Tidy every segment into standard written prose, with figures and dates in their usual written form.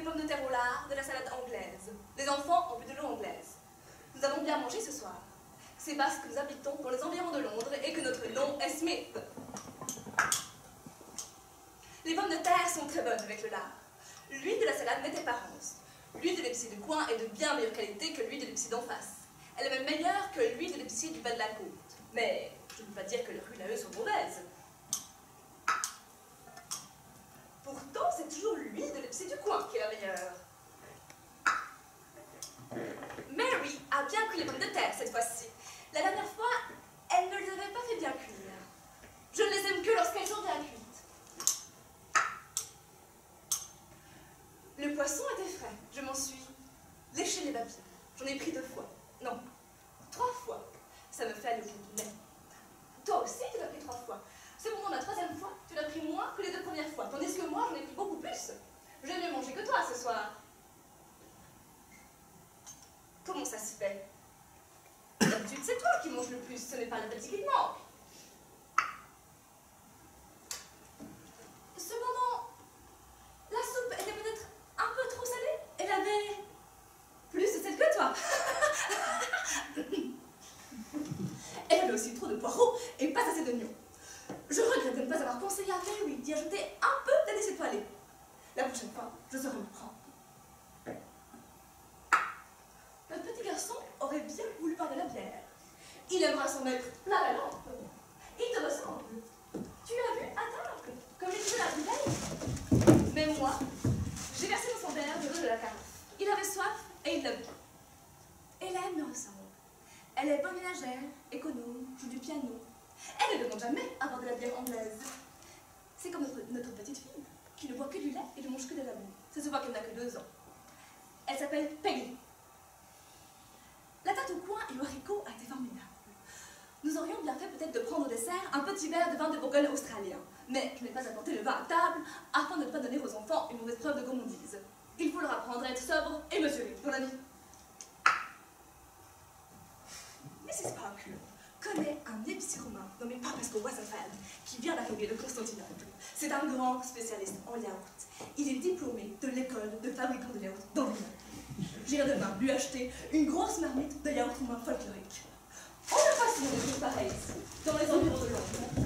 pommes de terre au lard, de la salade anglaise. Les enfants ont bu de l'eau anglaise. Nous avons bien mangé ce soir. C'est parce que nous habitons dans les environs de Londres et que notre nom est Smith. Les pommes de terre sont très bonnes avec le lard. L'huile de la salade n'était pas rose. L'huile de l'épicier du coin est de bien meilleure qualité que l'huile de l'épicier d'en face. Elle est même meilleure que l'huile de l'épicier du bas de la côte. Mais je ne veux pas dire que leurs huiles à eux sont mauvaises. Pourtant, c'est toujours l'huile de l'épicier du coin qui est la meilleure. Mary a bien cuit les pommes de terre cette fois-ci. La dernière fois, elle ne les avait pas fait bien cuire. Je ne les aime que lorsqu'elles sont bien cuites. Le poisson était frais, je m'en suis léché les papiers. J'en ai pris 2 fois. Non, 3 fois. Ça me fait le bout du nez. Toi aussi, tu l'as pris 3 fois. Cependant, la 3e fois, tu l'as pris moins que les 2 premières fois. Tandis que moi, j'en ai pris beaucoup plus. J'ai mieux mangé que toi ce soir. Comment ça se fait? D'habitude, c'est toi qui manges le plus, ce n'est pas l'appétit qui te manque. Cependant, la soupe était peut-être un peu trop salée. Elle avait plus de sel que toi. Elle avait aussi trop de poireaux et pas assez d'oignons. Je regrette de ne pas avoir conseillé à Mary d'y ajouter un peu d'anis étoilé. La prochaine fois, je saurai me prendre. Notre petit garçon aurait bien voulu boire de la bière. Il aimera s'en mettre plein la lampe. Il te ressemble. Tu l'as vu à table, comme il disait la veille. Mais moi, j'ai versé dans son verre de l'eau de la carafe. Il avait soif et il l'a bu. Hélène me ressemble. Elle est bonne ménagère, économe, joue du piano. Elle ne demande jamais à boire de la bière anglaise. C'est comme notre petite fille, qui ne boit que du lait et ne mange que de l'amour. Ça se voit qu'elle n'a que 2 ans. Elle s'appelle Peggy. La tarte au coin et au haricot a été formidable. Nous aurions bien fait peut-être de prendre au dessert un petit verre de vin de Bourgogne australien. Mais je n'ai pas apporté le vin à table afin de ne pas donner aux enfants une mauvaise preuve de gourmandise. Il faut leur apprendre à être sobre et mesuré dans la vie. Mrs. Parker connaît un épicier romain nommé Papasco Wasserfeld qui vient d'arriver de Constantinople. C'est un grand spécialiste en yaourt. Il est diplômé de l'école de fabricants de yaourt d'Anville. J'irai demain lui acheter une grosse marmite de yaourt roumain folklorique. On n'a pas souvent des choses pareilles ici, dans les environs de Londres.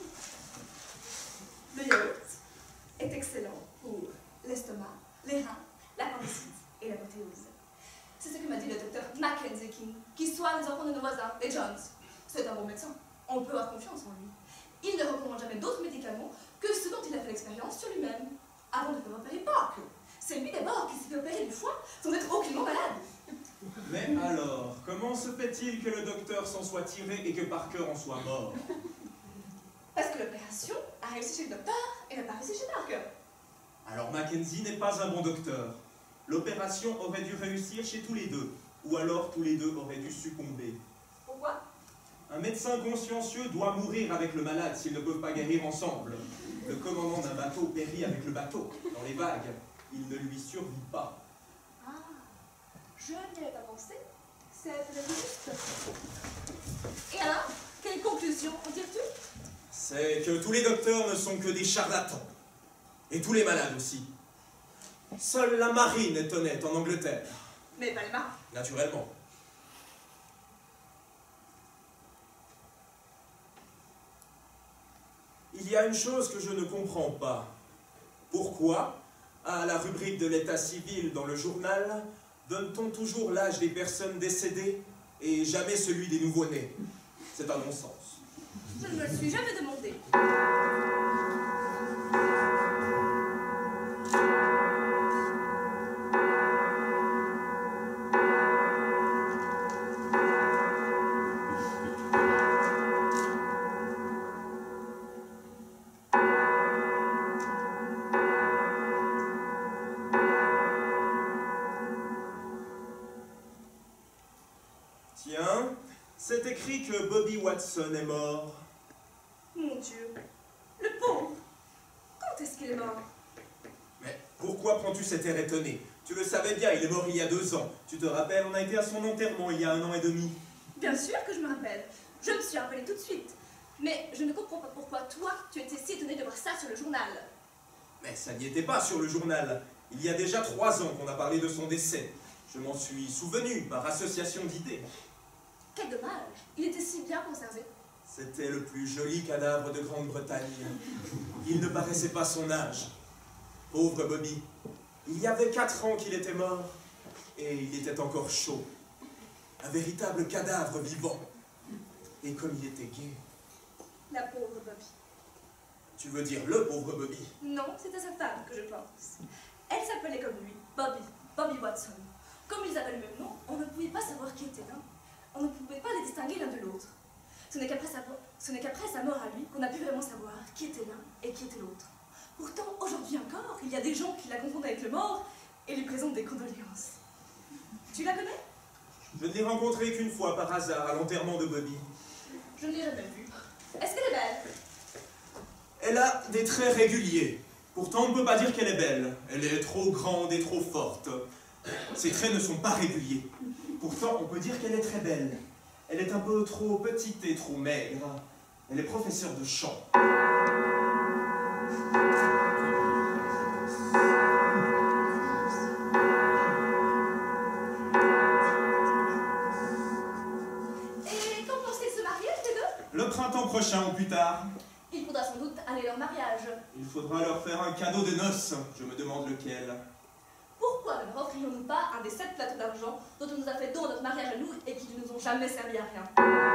Le yaourt est excellent pour l'estomac, les reins, l'appendicite et la protéose. C'est ce que m'a dit le docteur Mackenzie King, qui soigne les enfants de nos voisins, les Jones. C'est un bon médecin. On peut avoir confiance en lui. Il ne recommande jamais d'autres médicaments que ceux dont il a fait l'expérience sur lui-même, avant de faire opérer Parker. C'est lui d'abord qui s'est fait opérer du foie sans être aucunement malade. Mais alors, comment se fait-il que le docteur s'en soit tiré et que Parker en soit mort? Parce que l'opération a réussi chez le docteur et n'a pas réussi chez Parker. Alors Mackenzie n'est pas un bon docteur. L'opération aurait dû réussir chez tous les deux, ou alors tous les deux auraient dû succomber. Pourquoi? Un médecin consciencieux doit mourir avec le malade s'ils ne peuvent pas guérir ensemble. Le commandant d'un bateau périt avec le bateau, dans les vagues. Il ne lui survit pas. Ah, je n'y avais pas pensé. C'est peut-être juste. Et alors, quelle conclusion en tires-tu? C'est que tous les docteurs ne sont que des charlatans. Et tous les malades aussi. Seule la marine est honnête en Angleterre. Mais pas les marins. Naturellement. Il y a une chose que je ne comprends pas. Pourquoi, à la rubrique de l'état civil dans le journal, donne-t-on toujours l'âge des personnes décédées et jamais celui des nouveau-nés? C'est un non-sens. Je ne me le suis jamais demandé. Tiens, c'est écrit que Bobby Watson est mort. Mon Dieu, le pauvre. Quand est-ce qu'il est mort? Mais pourquoi prends-tu cet air étonné? Tu le savais bien, il est mort il y a 2 ans. Tu te rappelles, on a été à son enterrement il y a 1 an et demi. Bien sûr que je me rappelle. Je me suis rappelée tout de suite. Mais je ne comprends pas pourquoi toi, tu étais si étonné de voir ça sur le journal. Mais ça n'y était pas sur le journal. Il y a déjà 3 ans qu'on a parlé de son décès. Je m'en suis souvenu par association d'idées. Quel dommage. Il était si bien conservé. C'était le plus joli cadavre de Grande-Bretagne. Il ne paraissait pas son âge. Pauvre Bobby. Il y avait 4 ans qu'il était mort, et il était encore chaud. Un véritable cadavre vivant. Et comme il était gai. La pauvre Bobby. Tu veux dire le pauvre Bobby? Non, c'était sa femme que je pense. Elle s'appelait comme lui, Bobby Watson. Comme ils avaient le même nom, on ne pouvait pas savoir qui était l'un. On ne pouvait pas les distinguer l'un de l'autre. Ce n'est qu'après sa mort à lui qu'on a pu vraiment savoir qui était l'un et qui était l'autre. Pourtant, aujourd'hui encore, il y a des gens qui la confondent avec le mort et lui présentent des condoléances. Tu la connais? Je ne l'ai rencontrée qu'une fois par hasard à l'enterrement de Bobby. Je ne l'ai jamais vue. Est-ce qu'elle est belle? Elle a des traits réguliers. Pourtant, on ne peut pas dire qu'elle est belle. Elle est trop grande et trop forte. Ses traits ne sont pas réguliers. Pourtant, on peut dire qu'elle est très belle. Elle est un peu trop petite et trop maigre. Elle est professeure de chant. Et quand pensez-ils se marier, tous les deux? Le printemps prochain ou plus tard. Il faudra sans doute aller à leur mariage. Il faudra leur faire un cadeau de noces. Je me demande lequel. Pourquoi ne leur offrions-nous pas un des 7 plateaux d'argent dont on nous a fait don à notre mariage à nous et qui ne nous ont jamais servi à rien?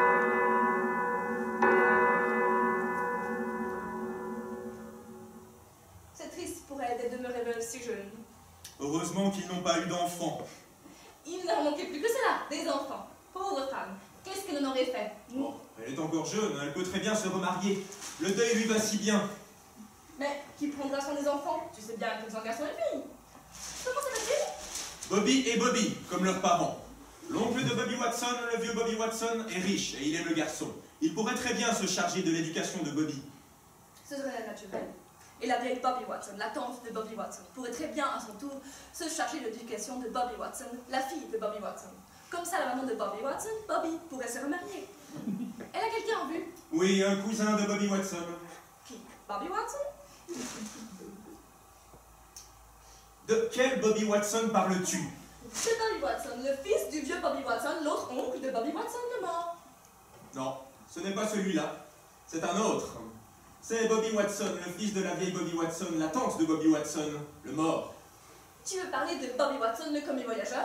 C'est triste pour elle d'être demeurée veuve si jeune. Heureusement qu'ils n'ont pas eu d'enfants. Il ne leur manquait plus que cela, des enfants. Pauvre femme, qu'est-ce qu'elle en aurait fait? Bon, elle est encore jeune, elle peut très bien se remarier. Le deuil lui va si bien. Mais qui prendra soin des enfants? Tu sais bien qu'ils sont garçons et filles. Comment s'appelle-t-il? Bobby et Bobby, comme leurs parents. L'oncle de Bobby Watson, le vieux Bobby Watson, est riche et il aime le garçon. Il pourrait très bien se charger de l'éducation de Bobby. Ce serait naturel. Et la vieille Bobby Watson, la tante de Bobby Watson, pourrait très bien à son tour se charger de l'éducation de Bobby Watson, la fille de Bobby Watson. Comme ça, la maman de Bobby Watson, Bobby, pourrait se remarier. Elle a quelqu'un en vue? Oui, un cousin de Bobby Watson. Qui? Bobby Watson? De quel Bobby Watson parles-tu? C'est Bobby Watson, le fils du vieux Bobby Watson, l'autre oncle de Bobby Watson, le mort. Non, ce n'est pas celui-là. C'est un autre. C'est Bobby Watson, le fils de la vieille Bobby Watson, la tante de Bobby Watson, le mort. Tu veux parler de Bobby Watson, le commis voyageur?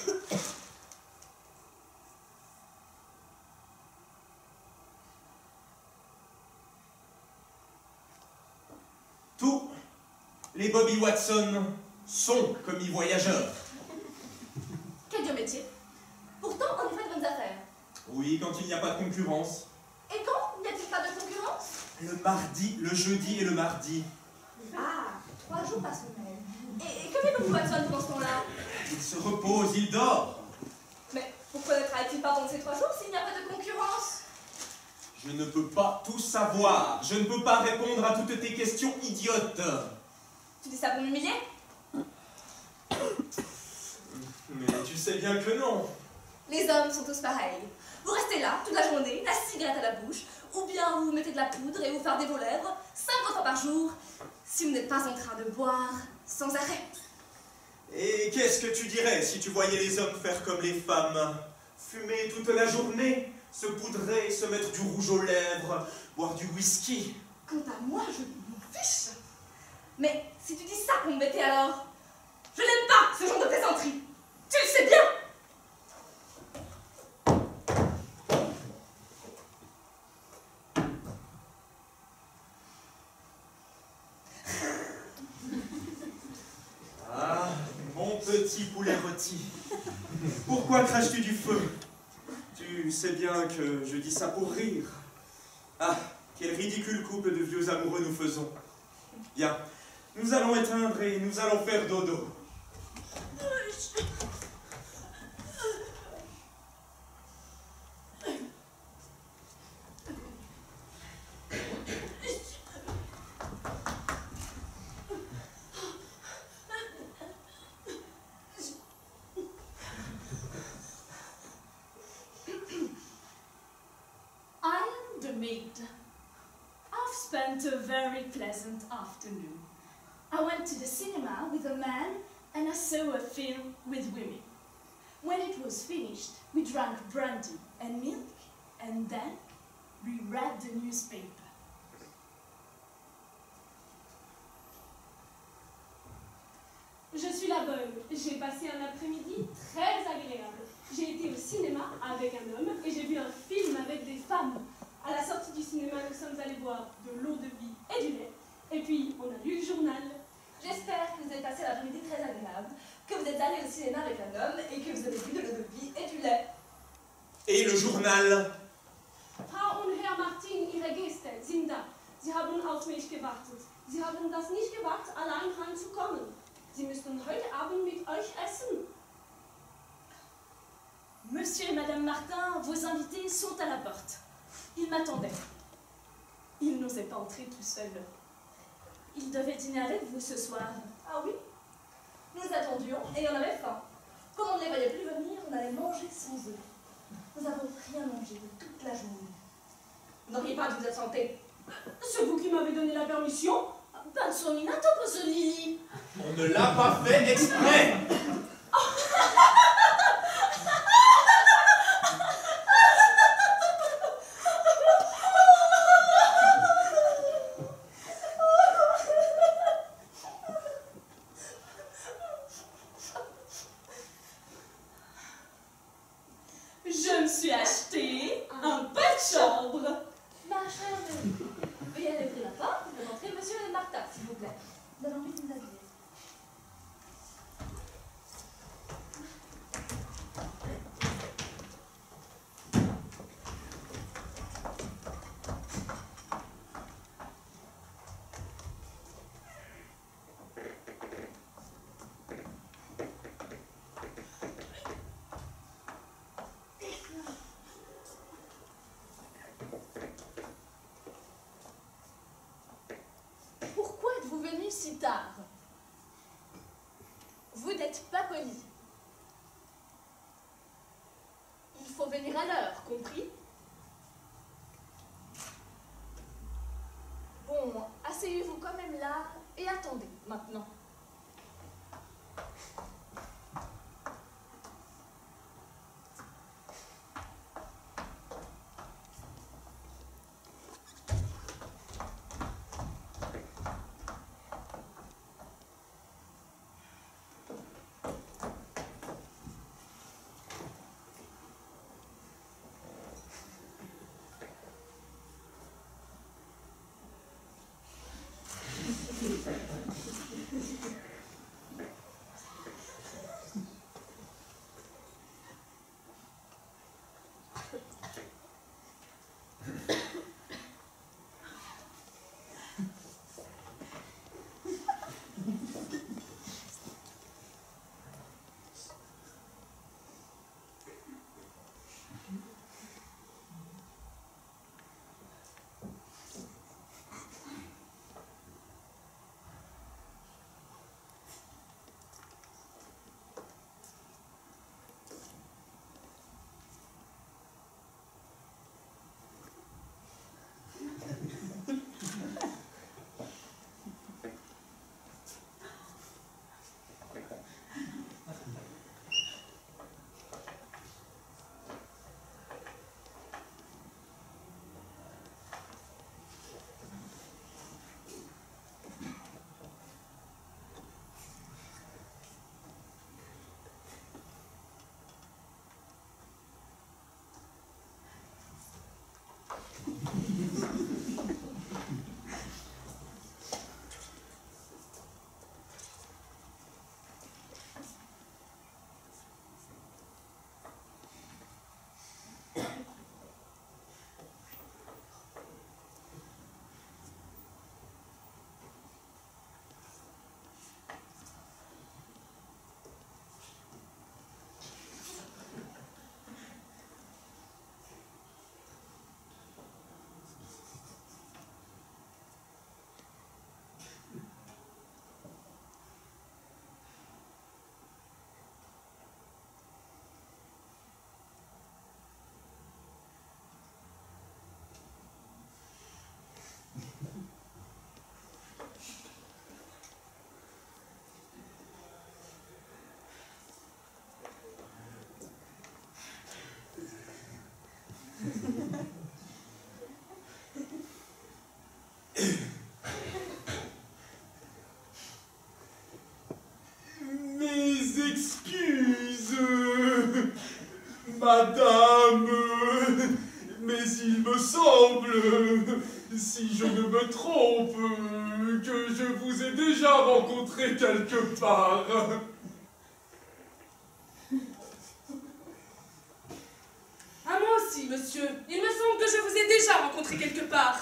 Tous les Bobby Watson sont commis voyageurs. Quel dur métier. Pourtant, on y fait de bonnes affaires. Oui, quand il n'y a pas de concurrence. Et quand n'y a-t-il pas de concurrence? Le mardi, le jeudi et le mardi. Ah, 3 jours par semaine. Et que fait Bobby Watson pendant ce temps-là? Il se repose, il dort. Mais pourquoi ne travaille-t-il pas pendant ces 3 jours s'il n'y a pas de concurrence? Je ne peux pas tout savoir. Je ne peux pas répondre à toutes tes questions idiotes. Tu dis ça pour m'humilier? Mais tu sais bien que non. Les hommes sont tous pareils. Vous restez là toute la journée, la cigarette à la bouche, ou bien vous mettez de la poudre et vous fardez vos lèvres 50 fois par jour, si vous n'êtes pas en train de boire sans arrêt. Et qu'est-ce que tu dirais si tu voyais les hommes faire comme les femmes? Fumer toute la journée, se poudrer, se mettre du rouge aux lèvres, boire du whisky. Quant à moi, je m'en fiche. Mais si tu dis ça pour m'embêter alors, je n'aime pas ce genre de plaisanterie. Tu le sais bien. Ah, mon petit poulet rôti. Pourquoi craches-tu du feu? Tu sais bien que je dis ça pour rire. Ah, quel ridicule couple de vieux amoureux nous faisons. Bien, nous allons éteindre et nous allons faire dodo. I am the maid. I've spent a very pleasant afternoon. I went to the cinema with a man and I saw a film with women. When it was finished, we drank brandy and milk and then we read the newspaper. Je suis la bonne. J'ai passé un après-midi très agréable. J'ai été au cinéma avec un homme et j'ai vu un film avec des femmes. À la sortie du cinéma, nous sommes allés boire de l'eau de vie et du lait. Et puis, on a lu le journal. J'espère que vous avez passé l'après-midi très agréable, que vous êtes allé au cinéma avec un homme et que vous avez bu de l'eau de vie et du lait. Et le journal? Frau und Herr Martin, Ihre Gäste sind da. Sie haben auf mich gewartet. Sie haben das nicht gewagt, allein heimzukommen. Sie müssen heute Abend mit euch essen. Monsieur et Madame Martin, vos invités sont à la porte. Ils m'attendaient. Ils n'osaient pas entrer tout seuls. Ils devaient dîner avec vous ce soir. Ah oui? Nous attendions et on avait faim. Comme on ne les voyait plus venir, on allait manger sans eux. Nous n'avons rien mangé de toute la journée. Vous n'auriez pas dû vous absenter. C'est vous qui m'avez donné la permission? Pensoninato Pozzolini. On ne l'a pas fait exprès. Je me suis acheté un pas de chambre. Ma chère, veuillez aller ouvrir la porte et faire entrer monsieur et Martha, s'il vous plaît. Nous allons vite nous habiller. Pourquoi êtes-vous venu si tard? Vous n'êtes pas poli. Il faut venir à l'heure, compris? Bon, asseyez-vous quand même là et attendez maintenant. Madame, mais il me semble, si je ne me trompe, que je vous ai déjà rencontré quelque part. Ah, moi aussi, monsieur. Il me semble que je vous ai déjà rencontré quelque part.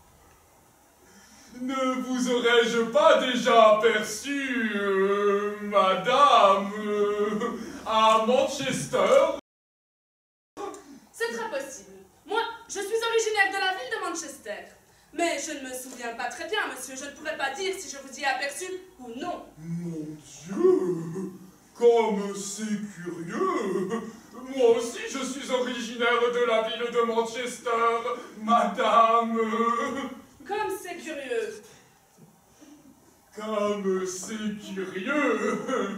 Ne vous aurais-je pas déjà aperçu, madame, à Manchester? C'est très possible. Moi, je suis originaire de la ville de Manchester. Mais je ne me souviens pas très bien, monsieur. Je ne pourrais pas dire si je vous y ai aperçu ou non. Mon Dieu, comme c'est curieux. Moi aussi, je suis originaire de la ville de Manchester, madame. Comme c'est curieux. Comme c'est curieux.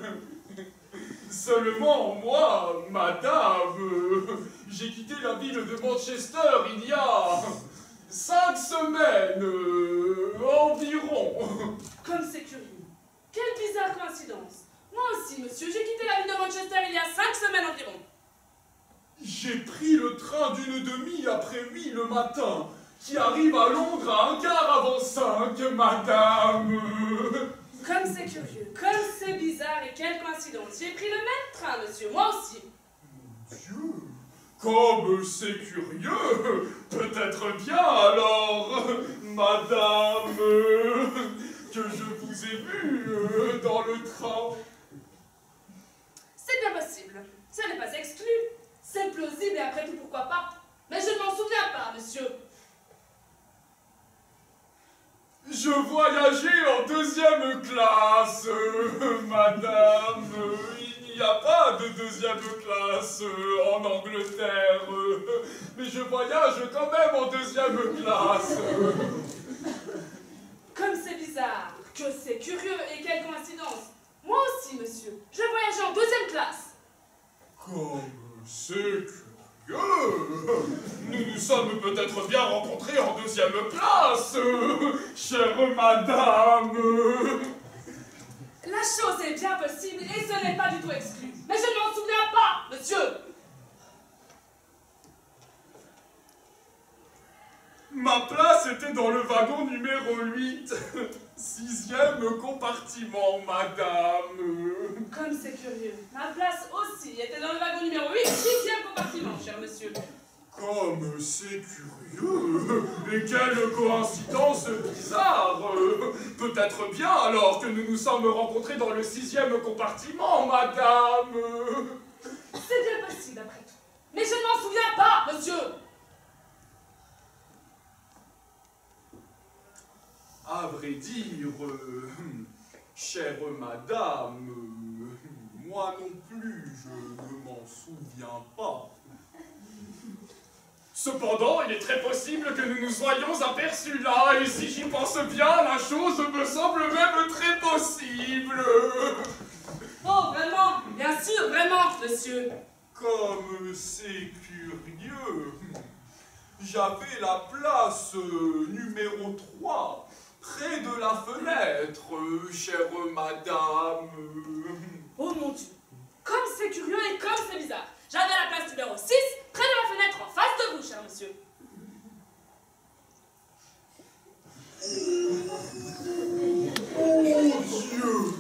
Seulement moi, madame, j'ai quitté la ville de Manchester il y a 5 semaines environ. Comme c'est curieux. Quelle bizarre coïncidence. Moi aussi, monsieur, j'ai quitté la ville de Manchester il y a 5 semaines environ. J'ai pris le train d'une demi après 8 le matin, qui arrive à Londres à un quart avant 5, madame. Comme c'est curieux, comme c'est bizarre et quelle coïncidence. J'ai pris le même train, monsieur, moi aussi. Mon Dieu, comme c'est curieux. Peut-être bien alors, madame, que je vous ai vu dans le train. C'est bien possible. Ce n'est pas exclu. C'est plausible et après tout, pourquoi pas. Mais je ne m'en souviens pas, monsieur. Je voyageais en 2e classe, madame. Il n'y a pas de 2e classe en Angleterre. Mais je voyage quand même en 2e classe. Comme c'est bizarre, que c'est curieux et quelle coïncidence. Moi aussi, monsieur. Je voyageais en 2e classe. Comme c'est curieux. Nous nous sommes peut-être bien rencontrés en 2e classe, chère madame. La chose est bien possible et ce n'est pas du tout exclu. Mais je ne m'en souviens pas, monsieur. Ma place était dans le wagon numéro 8, 6e compartiment, madame. Comme c'est curieux. Ma place aussi était dans le wagon numéro 8, 6e compartiment, cher monsieur. Comme c'est curieux. Et quelle coïncidence bizarre. Peut-être bien alors que nous nous sommes rencontrés dans le 6e compartiment, madame. C'est bien possible après tout. Mais je ne m'en souviens pas, monsieur. À vrai dire, chère madame, moi non plus, je ne m'en souviens pas. Cependant, il est très possible que nous nous soyons aperçus là, et si j'y pense bien, la chose me semble même très possible. Oh, vraiment? Bien sûr, vraiment, monsieur. Comme c'est curieux. J'avais la place numéro 3. Près de la fenêtre, chère madame. Oh mon Dieu. Comme c'est curieux et comme c'est bizarre. J'avais la place numéro 6, près de la fenêtre en face de vous, cher monsieur. Oh Dieu!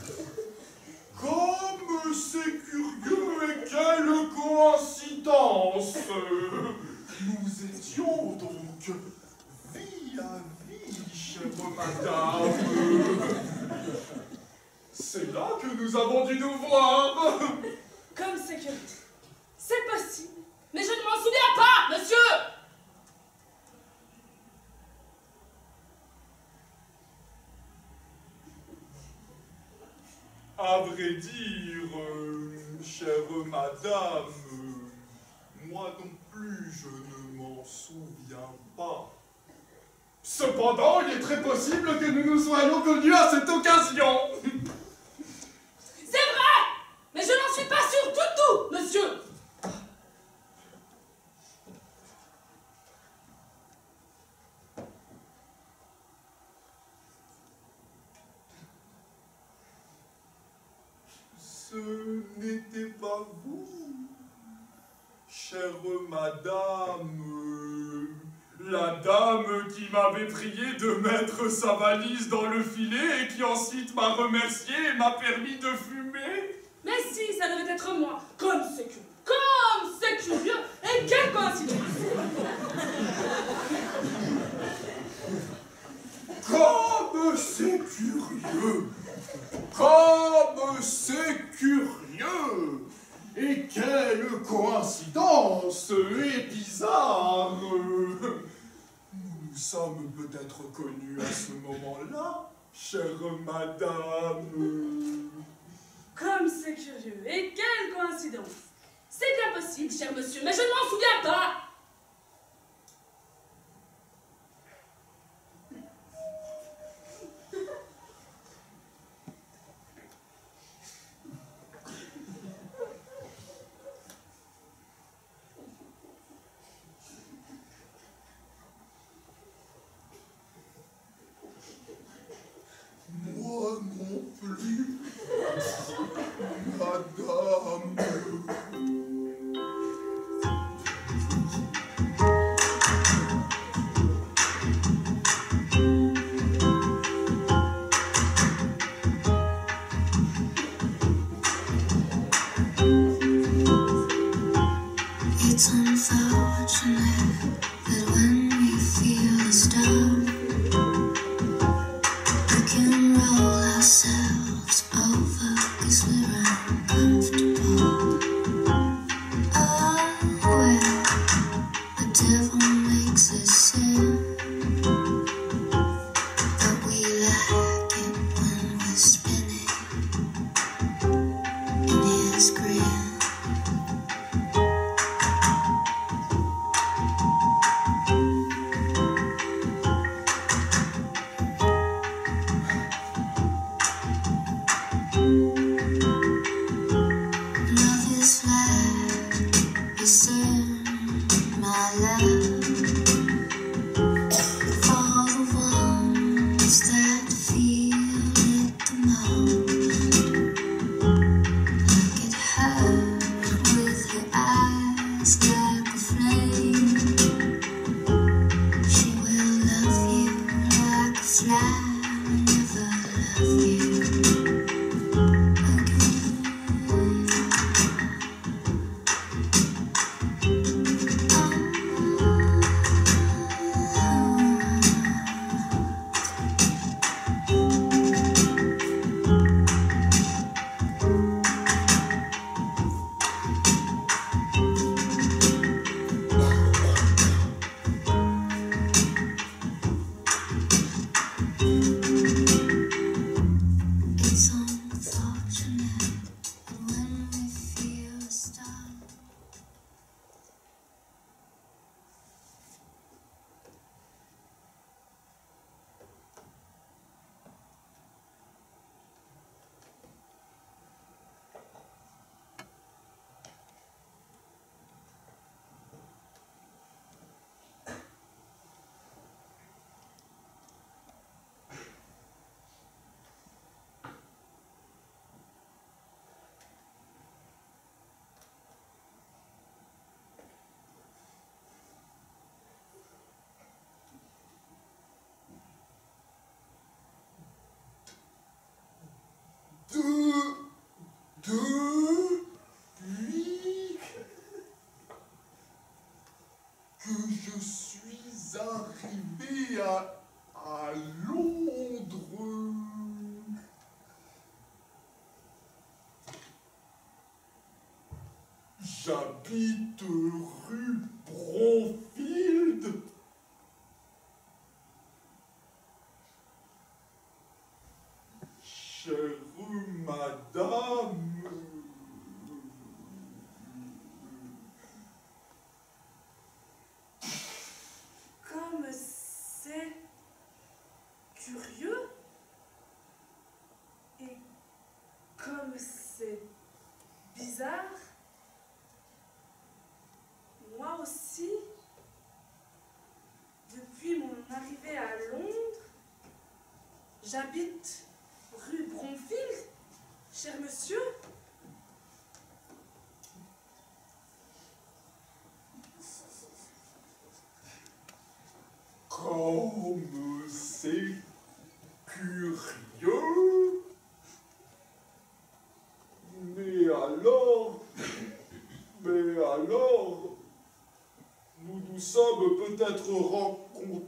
Comme c'est curieux et quelle coïncidence! Nous étions donc vie à vie, chère madame. C'est là que nous avons dû nous voir. Comme c'est curieux. C'est possible. Mais je ne m'en souviens pas, monsieur. À vrai dire, chère madame, moi non plus je ne m'en souviens pas. Cependant, il est très possible que nous nous soyons connus à cette occasion. C'est vrai. Mais je n'en suis pas sûre du tout, monsieur. Ce n'était pas vous. chère madame, la dame qui m'avait prié de mettre sa valise dans le filet et qui ensuite m'a remercié et m'a permis de fumer. Mais si, ça devait être moi. Comme c'est curieux. Comme c'est curieux. Et quelle coïncidence. Comme c'est curieux. Comme c'est curieux. Et quelle coïncidence et bizarre. Nous sommes peut-être connus à ce moment-là, chère madame. Comme c'est curieux. Et quelle coïncidence. C'est bien possible, cher monsieur, mais je ne m'en souviens pas. Moi non plus, madame. It's unfortunate that when we feel a storm, we can roll ourselves over 'cause we're uncomfortable. Oh, well, the devil makes us sin, but we like it when we're spinning in his grin. Love is flat, listen, my love, for the ones that feel it the most. Like it hurt with her eyes like a flame. She will love you like a fly, never love you again. It's unfortunate that when we feel a storm. Depuis que je suis arrivé à Londres, j'habite rue Bronfield. Chère madame, Comme c'est curieux. Et comme c'est bizarre. Moi aussi, depuis mon arrivée à Londres, j'habite rue Bronfield, cher monsieur. nous sommes peut-être rencontrés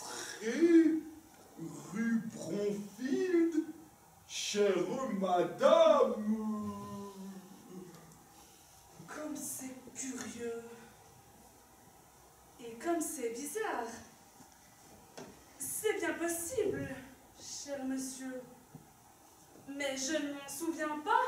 rue Bronfield, chère madame. Comme c'est curieux. Et comme c'est bizarre. C'est bien possible, cher monsieur. Mais je ne m'en souviens pas.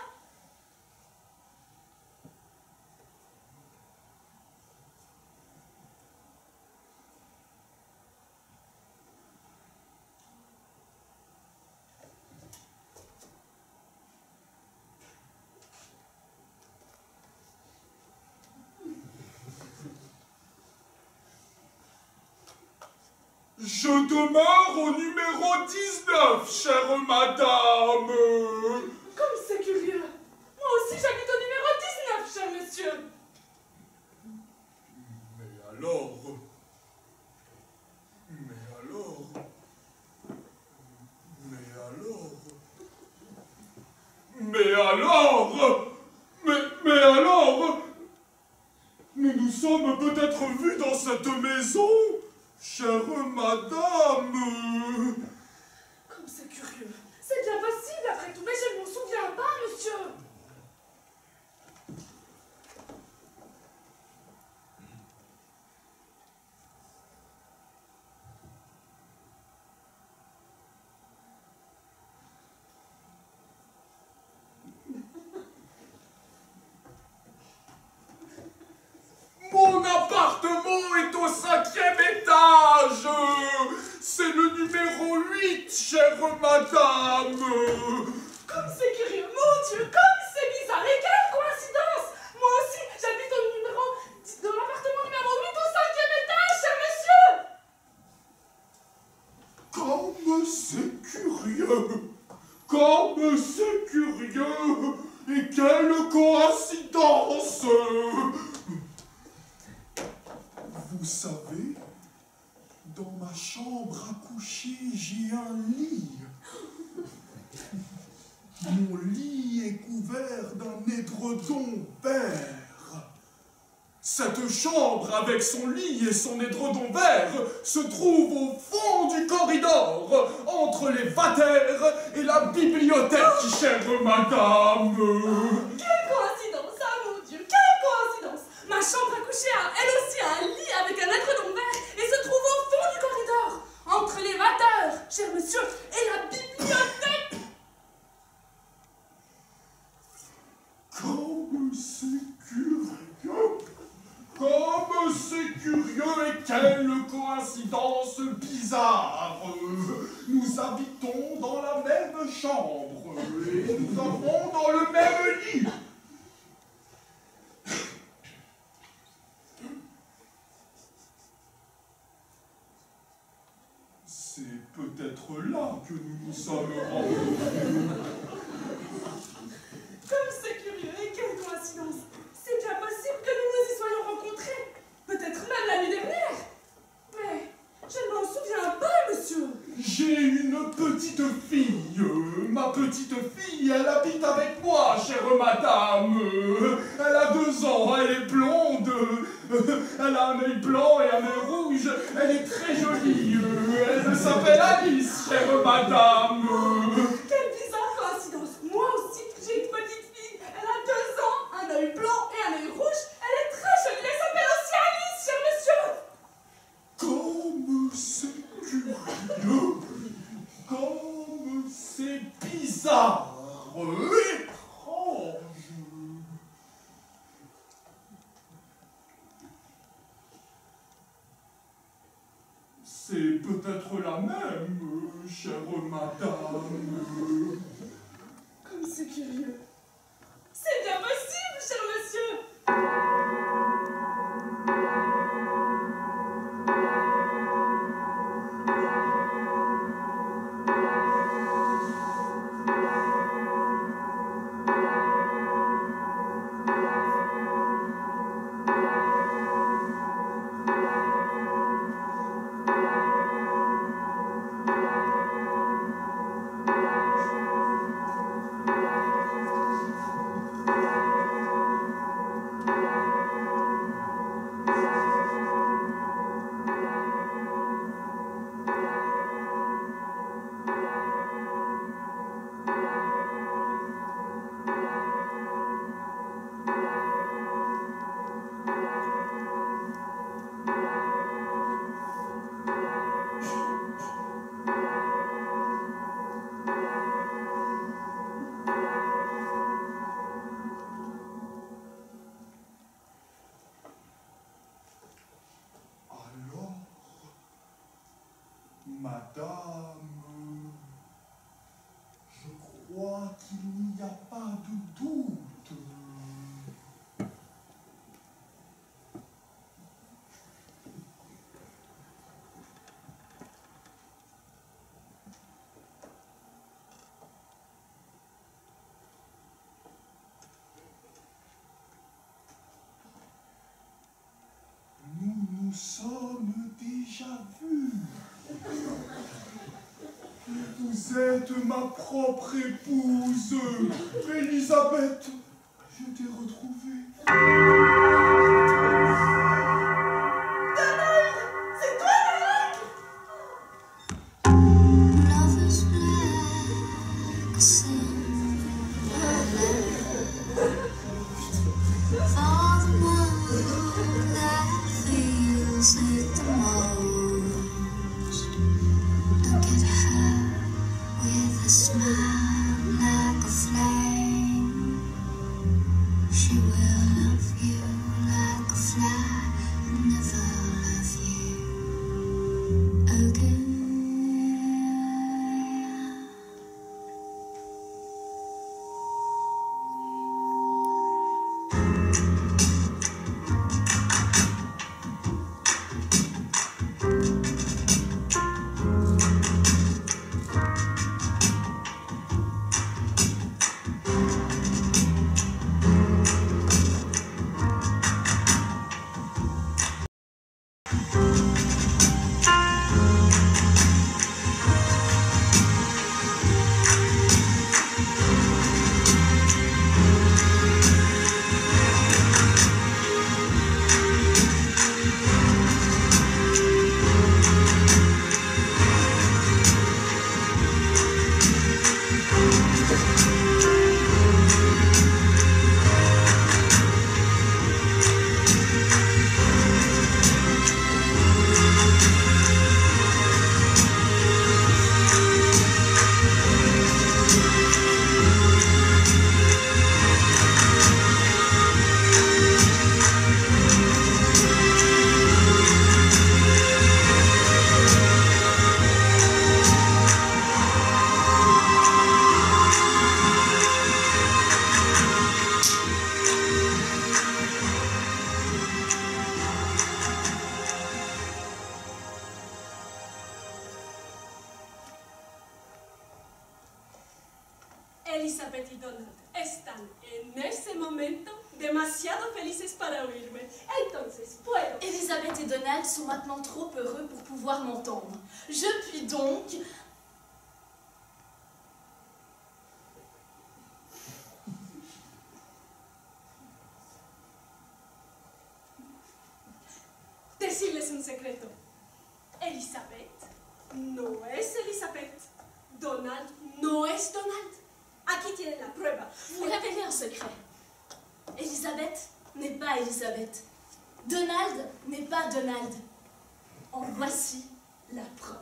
Je demeure au numéro 19, chère madame. Comme c'est curieux. Moi aussi j'habite au numéro 19, cher monsieur. Mais alors... Mais alors... Nous nous sommes peut-être vus dans cette maison, chère madame. Comme c'est curieux. C'est bien possible après tout, mais je ne m'en souviens pas, monsieur. Mon appartement est au 5e étage. C'est le numéro 8, chère madame. Comme c'est curieux, mon Dieu, comme c'est bizarre. Et quelle coïncidence. Moi aussi, j'habite dans l'appartement numéro 8 au 5e étage, cher monsieur. Comme c'est curieux. Et quelle coïncidence. Vous savez, dans ma chambre à coucher, j'ai un lit. Mon lit est couvert d'un édredon vert. Cette chambre, avec son lit et son édredon vert, se trouve au fond du corridor, entre les vatères et la bibliothèque, chère madame. Quelle coïncidence, ah mon Dieu, quelle coïncidence. Ma chambre à coucher a elle aussi un lit avec un édredon vert et se trouve au fond du corridor, entre les vateurs, cher monsieur, et la bibliothèque. Comme c'est curieux. Comme c'est curieux et quelle coïncidence bizarre. Nous habitons dans la même chambre et nous dormons dans le même lit. C'est peut-être là que nous nous sommes rencontrés. Comme c'est curieux et quelle coïncidence. C'est bien possible que nous nous y soyons rencontrés. Peut-être même la nuit dernière. Mais je ne m'en souviens pas, monsieur. J'ai une petite fille. Ma petite fille, elle habite avec moi, chère madame. Elle a 2 ans, elle est blonde. Elle a un œil blanc et un œil rouge. Elle est très jolie. Elle s'appelle Alice, chère madame. Quelle bizarre coïncidence. Moi aussi, j'ai une petite fille. Elle a 2 ans, un œil blanc et un œil rouge. Elle est très jolie. Elle s'appelle aussi Alice, cher monsieur. Comme c'est curieux. Comme c'est bizarre. Étrange. C'est peut-être la même, chère madame. Comme c'est curieux. C'est bien possible, cher monsieur. madame, je crois qu'il n'y a pas de doute. Nous nous sommes déjà vus. Vous êtes ma propre épouse, Elisabeth. Je t'ai retrouvée. Donald! C'est toi, Donald! Lovers black silver for the one that feels it the most. Don't get hurt with a smile like a flame. She will love you like a fly and never love you again. Elizabeth y Donald están en ese momento demasiado felices para oírme. Entonces, puedo. Elisabeth et Donald sont maintenant trop heureux pour pouvoir m'entendre. Je puis donc... Decirles un secreto. Elizabeth no es Elizabeth. Donald no es Donald. Aquí tienen la prueba. Vous révélez un secret. Elisabeth n'est pas Elisabeth. Donald n'est pas Donald. En voici la preuve.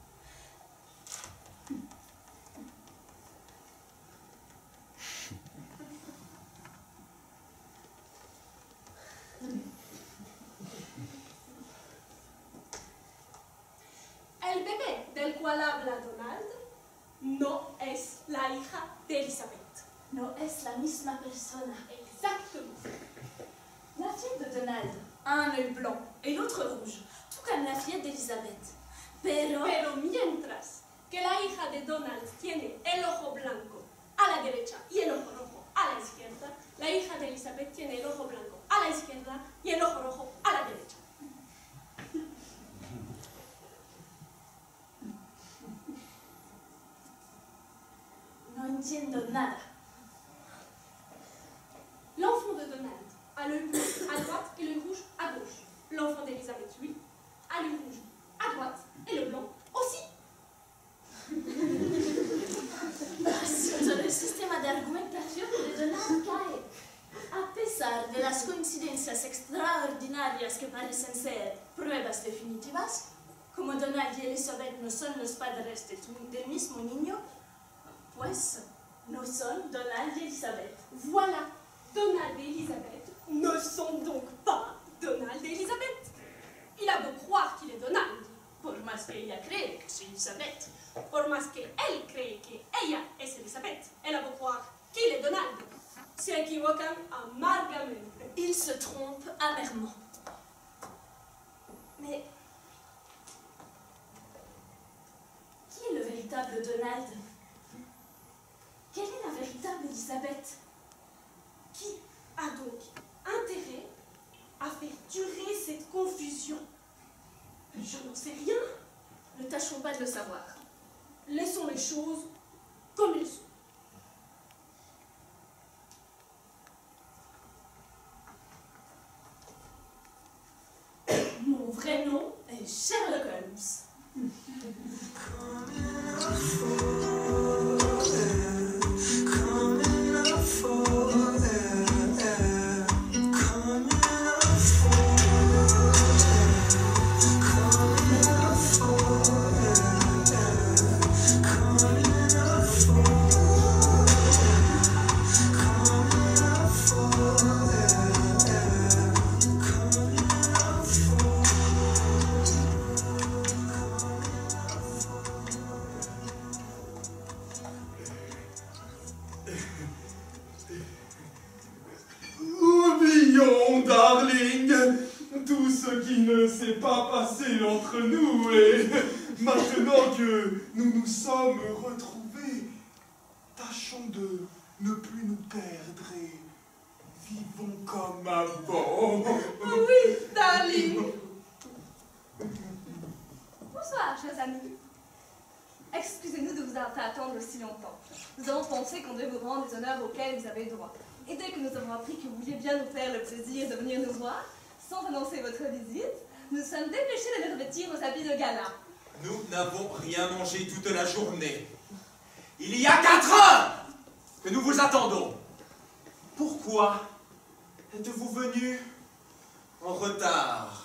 El bebé del cual habla Donald no es la hija de Elizabeth. No es la misma persona. Exactement. La fille de Donald a un œil blanc et l'autre rouge, tout comme la fille d'Elisabeth. Pero mientras que la hija de Donald tiene el ojo blanco a la derecha y el ojo rojo a la izquierda, la hija de Elizabeth tiene el ojo blanco a la izquierda y el ojo rojo a la derecha. no entiendo nada. L'enfant de Donald a l'œil bleu à droite et l'œil rouge à gauche. L'enfant d'Elizabeth, lui, a l'œil rouge à droite et le blanc aussi. Todo el sistema de argumentación de Donald cae. A pesar de las coincidencias extraordinarias que parecen ser pruebas definitivas, como Donald y Elizabeth no son los padres del mismo niño, pues no son Donald y Elizabeth. Voilà, Donald et Elizabeth ne sont donc pas Donald et Elizabeth. Il a beau croire qu'il est Donald. Por más más que ella cree que soy Elizabeth, por más que él cree que ella es Elizabeth, ella va croire qu'il est Donald. Se equivocan amargamente. Il se trompe amèrement. Mais qui est le véritable Donald? Quelle est la véritable Elizabeth? Qui a donc intérêt à faire durer cette confusion? Je n'en sais rien. Ne tâchons pas de le savoir. Laissons les choses comme elles sont. Mon vrai nom est Sherlock Holmes. Oublions, darling, tout ce qui ne s'est pas passé entre nous et maintenant que nous nous sommes retrouvés, tâchons de ne plus nous perdre et vivons comme avant. Oui, darling. Bonsoir, chers amis. Excusez-nous de vous avoir fait attendre si longtemps. Nous avons pensé qu'on devait vous rendre les honneurs auxquels vous avez droit. Et dès que nous avons appris que vous vouliez bien nous faire le plaisir de venir nous voir, sans annoncer votre visite, nous sommes dépêchés de nous revêtir nos habits de gala. Nous n'avons rien mangé toute la journée. Il y a 4 heures que nous vous attendons. Pourquoi êtes-vous venu en retard?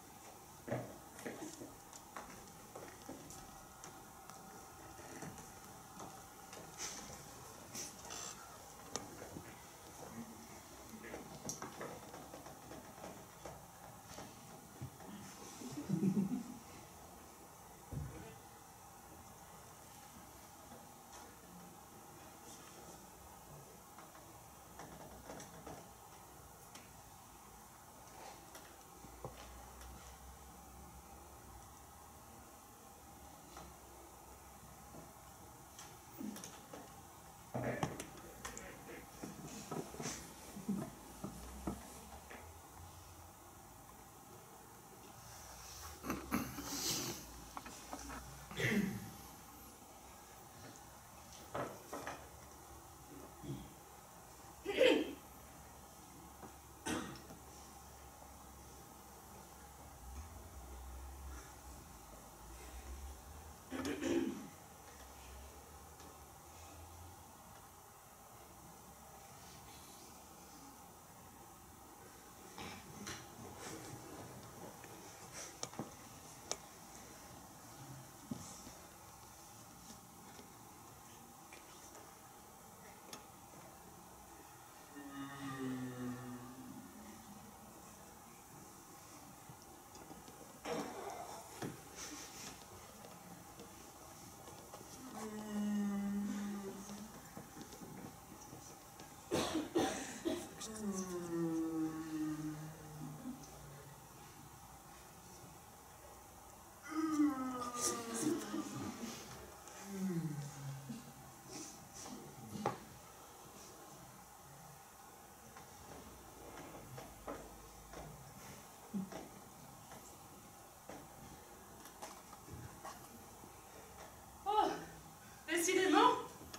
Décidément.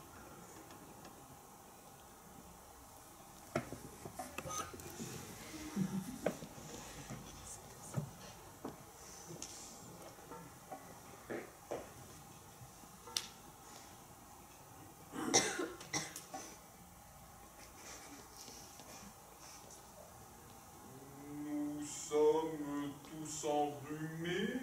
Nous sommes tous enrhumés.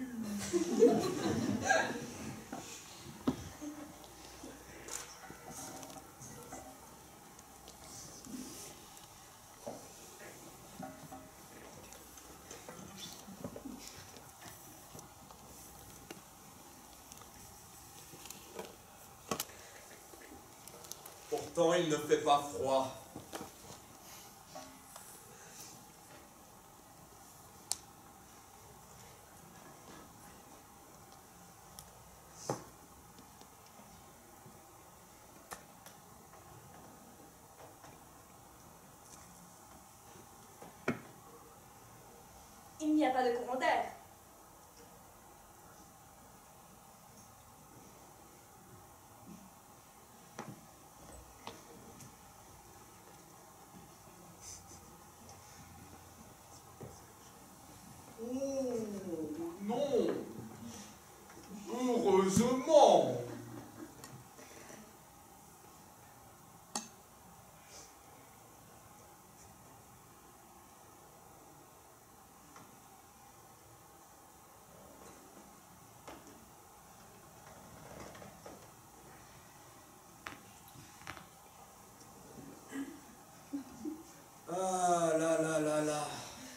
Pourtant, il ne fait pas froid. Il n'y a pas de courant d'air. Non. Heureusement. Ah là là là là.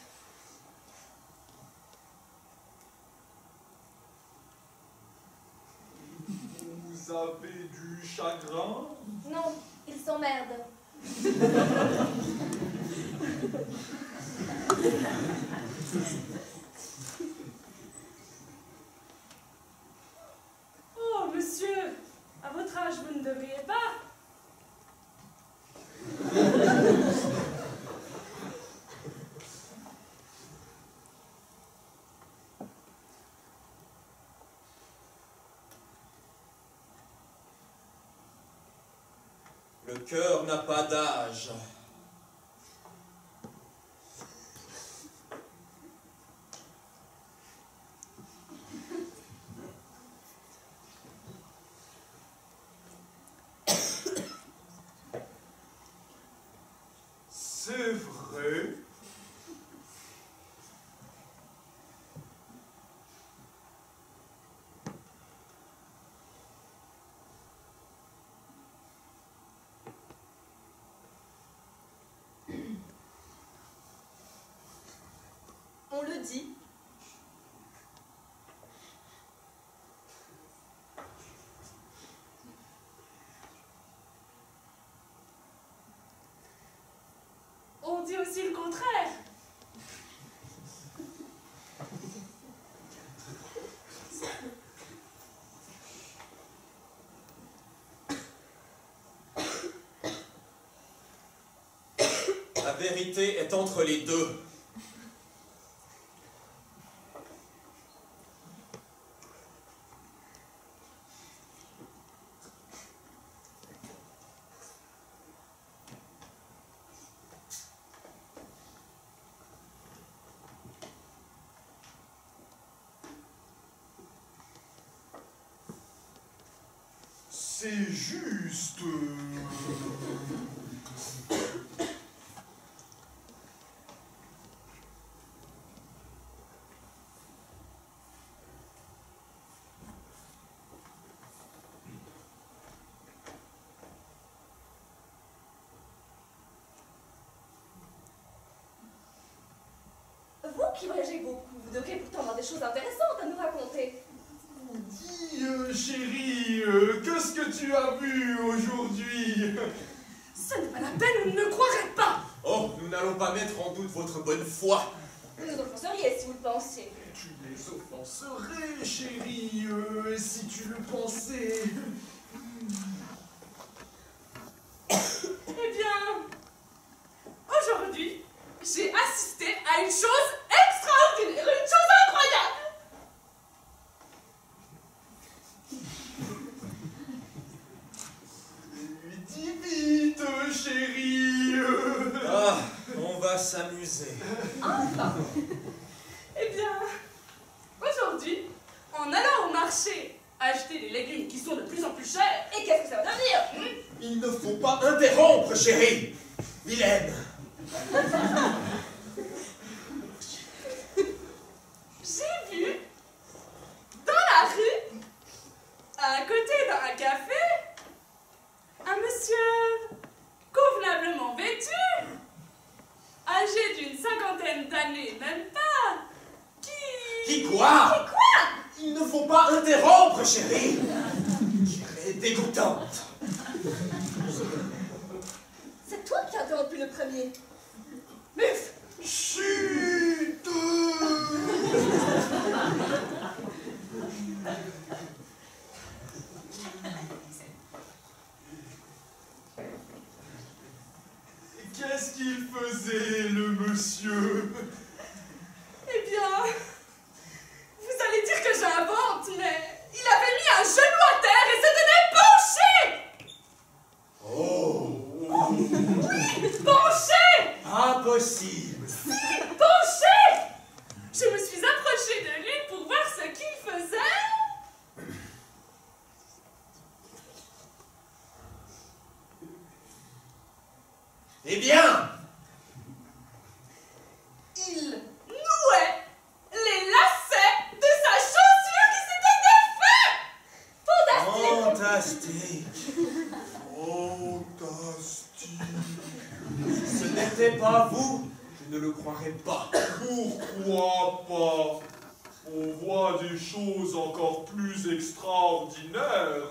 Vous avez du chagrin? Non, ils s'emmerdent. Oh, monsieur, à votre âge, vous ne devriez pas. Le cœur n'a pas d'âge. C'est vrai. On le dit. On dit aussi le contraire. La vérité est entre les deux. C'est juste. Vous qui voyagez beaucoup, vous devriez pourtant avoir des choses intéressantes à nous raconter. Dis, chérie, qu'est-ce que tu as vu aujourd'hui? Ce n'est pas la peine, vous ne me croirez pas. Oh, nous n'allons pas mettre en doute votre bonne foi. Vous nous offenseriez si vous le pensiez. Tu les offenserais, chérie, si tu le pensais. Eh bien, aujourd'hui, j'ai assisté à une chose extraordinaire, une chose incroyable. Dis vite, chérie. Ah, on va s'amuser. Enfin, Eh bien, aujourd'hui, en allant au marché acheter des légumes qui sont de plus en plus chers, et qu'est-ce que ça veut dire Il ne faut pas interrompre, chérie. Vilaine. j'ai vu dans la rue, à côté d'un café, un monsieur convenablement vêtu, âgé d'une cinquantaine d'années, même pas, Qui quoi? Il ne faut pas interrompre, chérie. Qui est dégoûtante. toi qui as interrompu le premier. Muf! Chut! Qu'est-ce qu'il faisait, le monsieur? Eh bien, vous allez dire que j'invente, mais il avait mis un genou à terre et se tenait penché! Oh! Oui, penché! Impossible! Penché! Je me suis approchée de lui pour voir ce qu'il faisait. Eh bien! Il nouait les lacets de sa chaussure qui s'était défait! Fantastique! Fantastique! Ce n'était pas vous, je ne le croirais pas. Pourquoi pas? On voit des choses encore plus extraordinaires.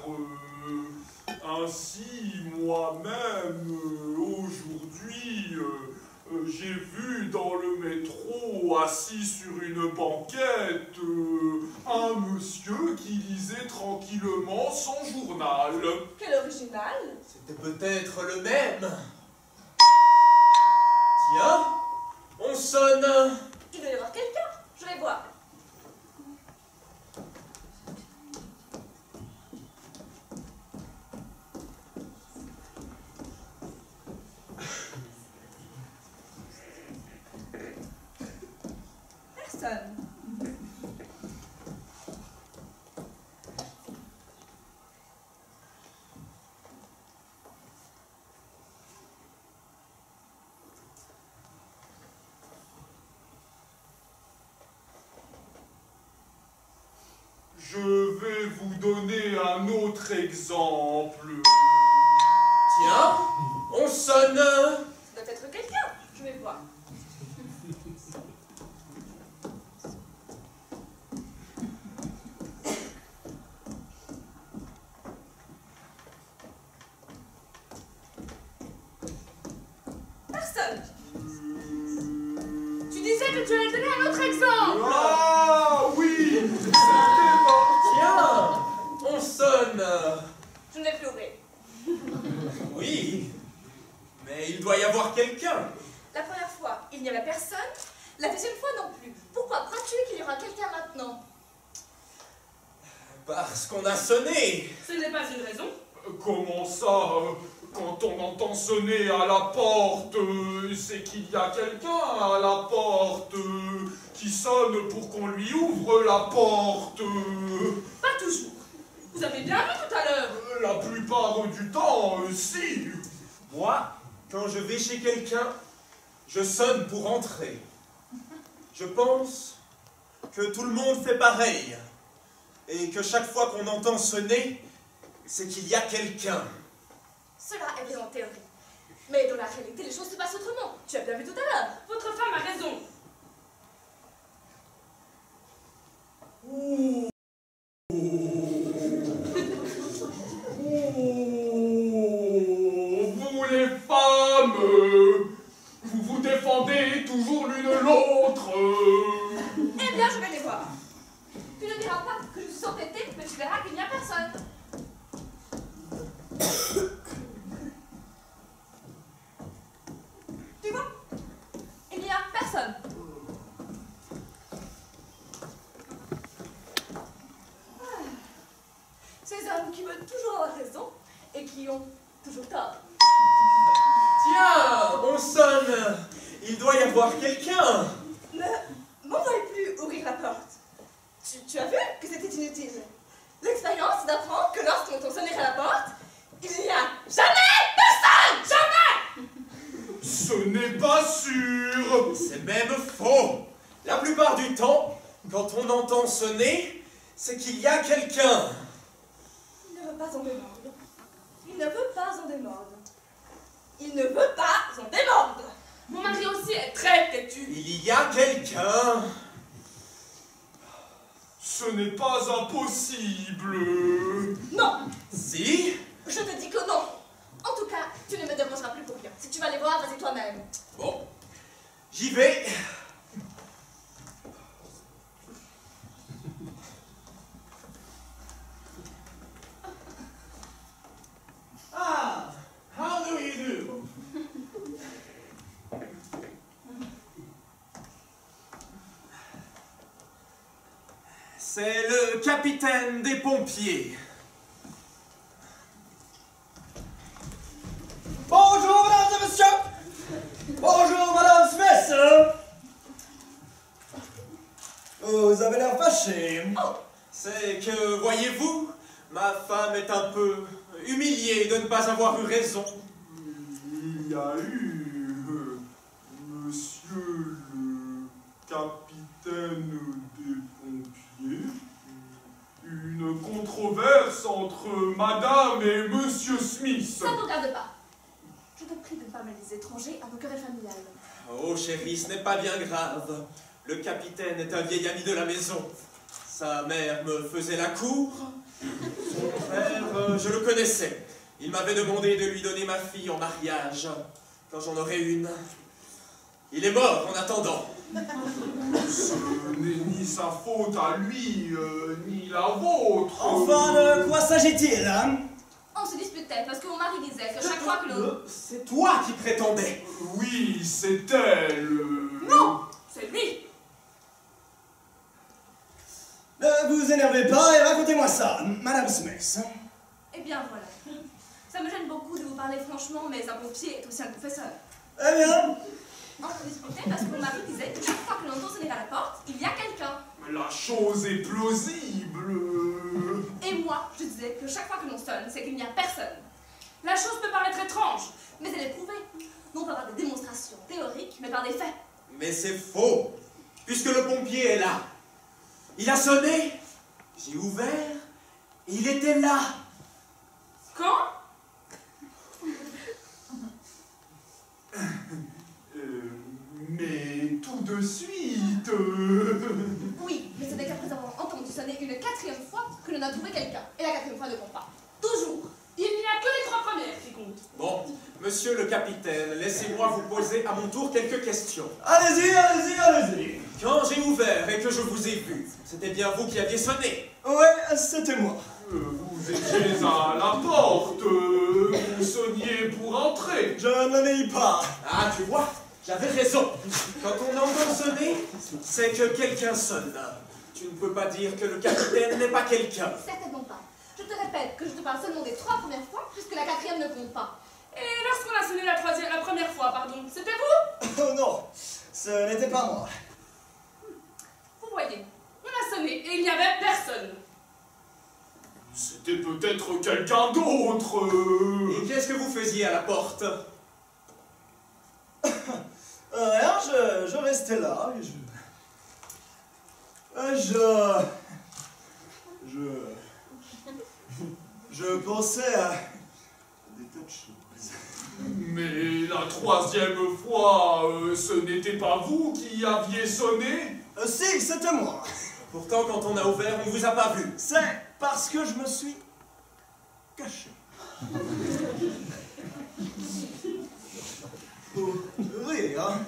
Ainsi, moi-même, aujourd'hui, j'ai vu dans le métro, assis sur une banquette, un monsieur qui lisait tranquillement son journal. Quel original! C'était peut-être le même. Tiens, on sonne. Il doit y avoir quelqu'un. Je vais voir. Personne. Je vais vous donner un autre exemple. Tiens, on sonne. Ça doit être quelqu'un. Je vais voir. Personne. Tu disais que tu allais donner un autre exemple! Ah oui, c'était pas... Tiens, on sonne. Je ne vais plus ouvrir. Oui, mais il doit y avoir quelqu'un. La première fois, il n'y avait personne. La deuxième fois non plus. Pourquoi crois-tu qu'il y aura quelqu'un maintenant? Parce qu'on a sonné. Ce n'est pas une raison. Comment ça? Quand on entend sonner à la porte, c'est qu'il y a quelqu'un à la porte qui sonne pour qu'on lui ouvre la porte. Pas toujours. Vous avez bien vu tout à l'heure. La plupart du temps, si. Moi, quand je vais chez quelqu'un, je sonne pour entrer. Je pense que tout le monde fait pareil. Et que chaque fois qu'on entend sonner, c'est qu'il y a quelqu'un. Cela est bien en théorie. Mais dans la réalité, les choses se passent autrement. Tu as bien vu tout à l'heure. Votre femme a raison. Oh, vous les femmes, vous vous défendez toujours l'une l'autre. Eh bien, je vais les voir. Tu ne diras pas que je suis entêtée, mais tu verras qu'il n'y a personne. Tu vois? Il n'y a personne. Ces hommes qui veulent toujours avoir raison et qui ont toujours tort. Tiens, on sonne. Il doit y avoir quelqu'un. Ne m'envoie plus ouvrir la porte. Tu as vu que c'était inutile. L'expérience d'apprendre que lorsqu'on sonnerait à la porte, il n'y a jamais personne. Jamais. Ce n'est pas sûr. C'est même faux. La plupart du temps, quand on entend sonner, c'est qu'il y a quelqu'un. Il ne veut pas en démordre. Il ne veut pas en démordre. Il ne veut pas en démordre. Mon mari aussi est très têtu. Il y a quelqu'un. Ce n'est pas impossible. Non, Si. je te dis que non. En tout cas, tu ne me dérangeras plus pour rien. Si tu vas les voir, vas-y toi-même. Bon, j'y vais. Ah, how do you do? C'est le capitaine des pompiers. Bonjour, mesdames et messieurs. Bonjour, madame Smith. Vous avez l'air fâché. C'est que, voyez-vous, ma femme est un peu humiliée de ne pas avoir eu raison. Il y a eu, monsieur le capitaine des pompiers, une controverse entre madame et monsieur Smith. Ça ne regarde pas. Je te prie de ne pas mêler les étrangers à nos querelles familiales. Oh chérie, ce n'est pas bien grave. Le capitaine est un vieil ami de la maison. Sa mère me faisait la cour. Son frère, je le connaissais. Il m'avait demandé de lui donner ma fille en mariage, quand j'en aurai une. Il est mort en attendant. Ce n'est ni sa faute à lui, ni la vôtre. Enfin, de quoi s'agit-il, hein? On se disputait parce que mon mari disait que chaque fois que l'on... C'est toi qui prétendais. Oui, c'est elle. Non, c'est lui. Ne vous énervez pas et racontez-moi ça, madame Smith. Eh bien voilà. Ça me gêne beaucoup de vous parler franchement, mais un pompier est aussi un confesseur. Eh bien, On se disputait parce que mon mari disait que chaque fois que l'on entend sonner à la porte, il y a quelqu'un. La chose est plausible. Et moi, je disais que chaque fois que l'on sonne, c'est qu'il n'y a personne. La chose peut paraître étrange. Mais elle est prouvée. Non pas par des démonstrations théoriques, mais par des faits. Mais c'est faux, puisque le pompier est là. Il a sonné, j'ai ouvert, et il était là. Quand? Mais tout de suite. Oui, mais ce n'est qu'après avoir entendu sonner une quatrième fois que l'on a trouvé quelqu'un. Et la quatrième fois ne compte pas. Toujours. Il n'y a que les 3 premières qui comptent. Bon, monsieur le capitaine, laissez-moi vous poser à mon tour quelques questions. allez-y, allez-y, allez-y. Quand j'ai ouvert et que je vous ai vu, c'était bien vous qui aviez sonné. Ouais, c'était moi. Vous étiez à la porte. Vous sonniez pour entrer. Je ne l'ai pas. Ah, tu vois, j'avais raison. Quand on entend sonner, c'est que quelqu'un sonne. Tu ne peux pas dire que le capitaine n'est pas quelqu'un. Certainement pas. Je te répète que je te parle seulement des 3 premières fois, puisque la quatrième ne compte pas. Et lorsqu'on a sonné la première fois, pardon, c'était vous? Oh non, ce n'était pas moi. Vous voyez, on a sonné et il n'y avait personne. C'était peut-être quelqu'un d'autre. Et qu'est-ce que vous faisiez à la porte? Rien, je restais là et je pensais à des tas de choses. Mais la 3e fois, ce n'était pas vous qui aviez sonné? Si, c'était moi. Pourtant, quand on a ouvert, on vous a pas vu. C'est parce que je me suis caché. Pour rire, hein.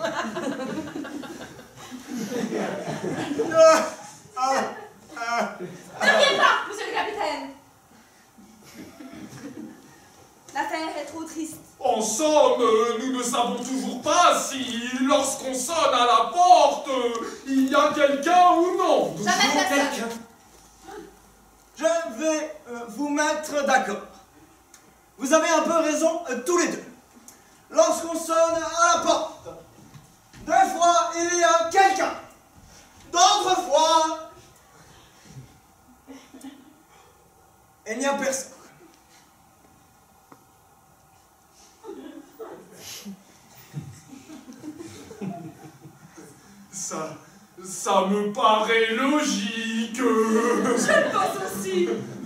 Ne riez pas, monsieur le capitaine. L'affaire est trop triste. En somme, nous ne savons toujours pas si, lorsqu'on sonne à la porte, il y a quelqu'un ou non. Jamais Toujours personne. quelqu'un. Je vais vous mettre d'accord. Vous avez un peu raison, tous les deux. Lorsqu'on sonne à la porte, 2 fois, il y a quelqu'un. D'autres fois, il n'y a personne. Ça me paraît logique. Je le pense aussi.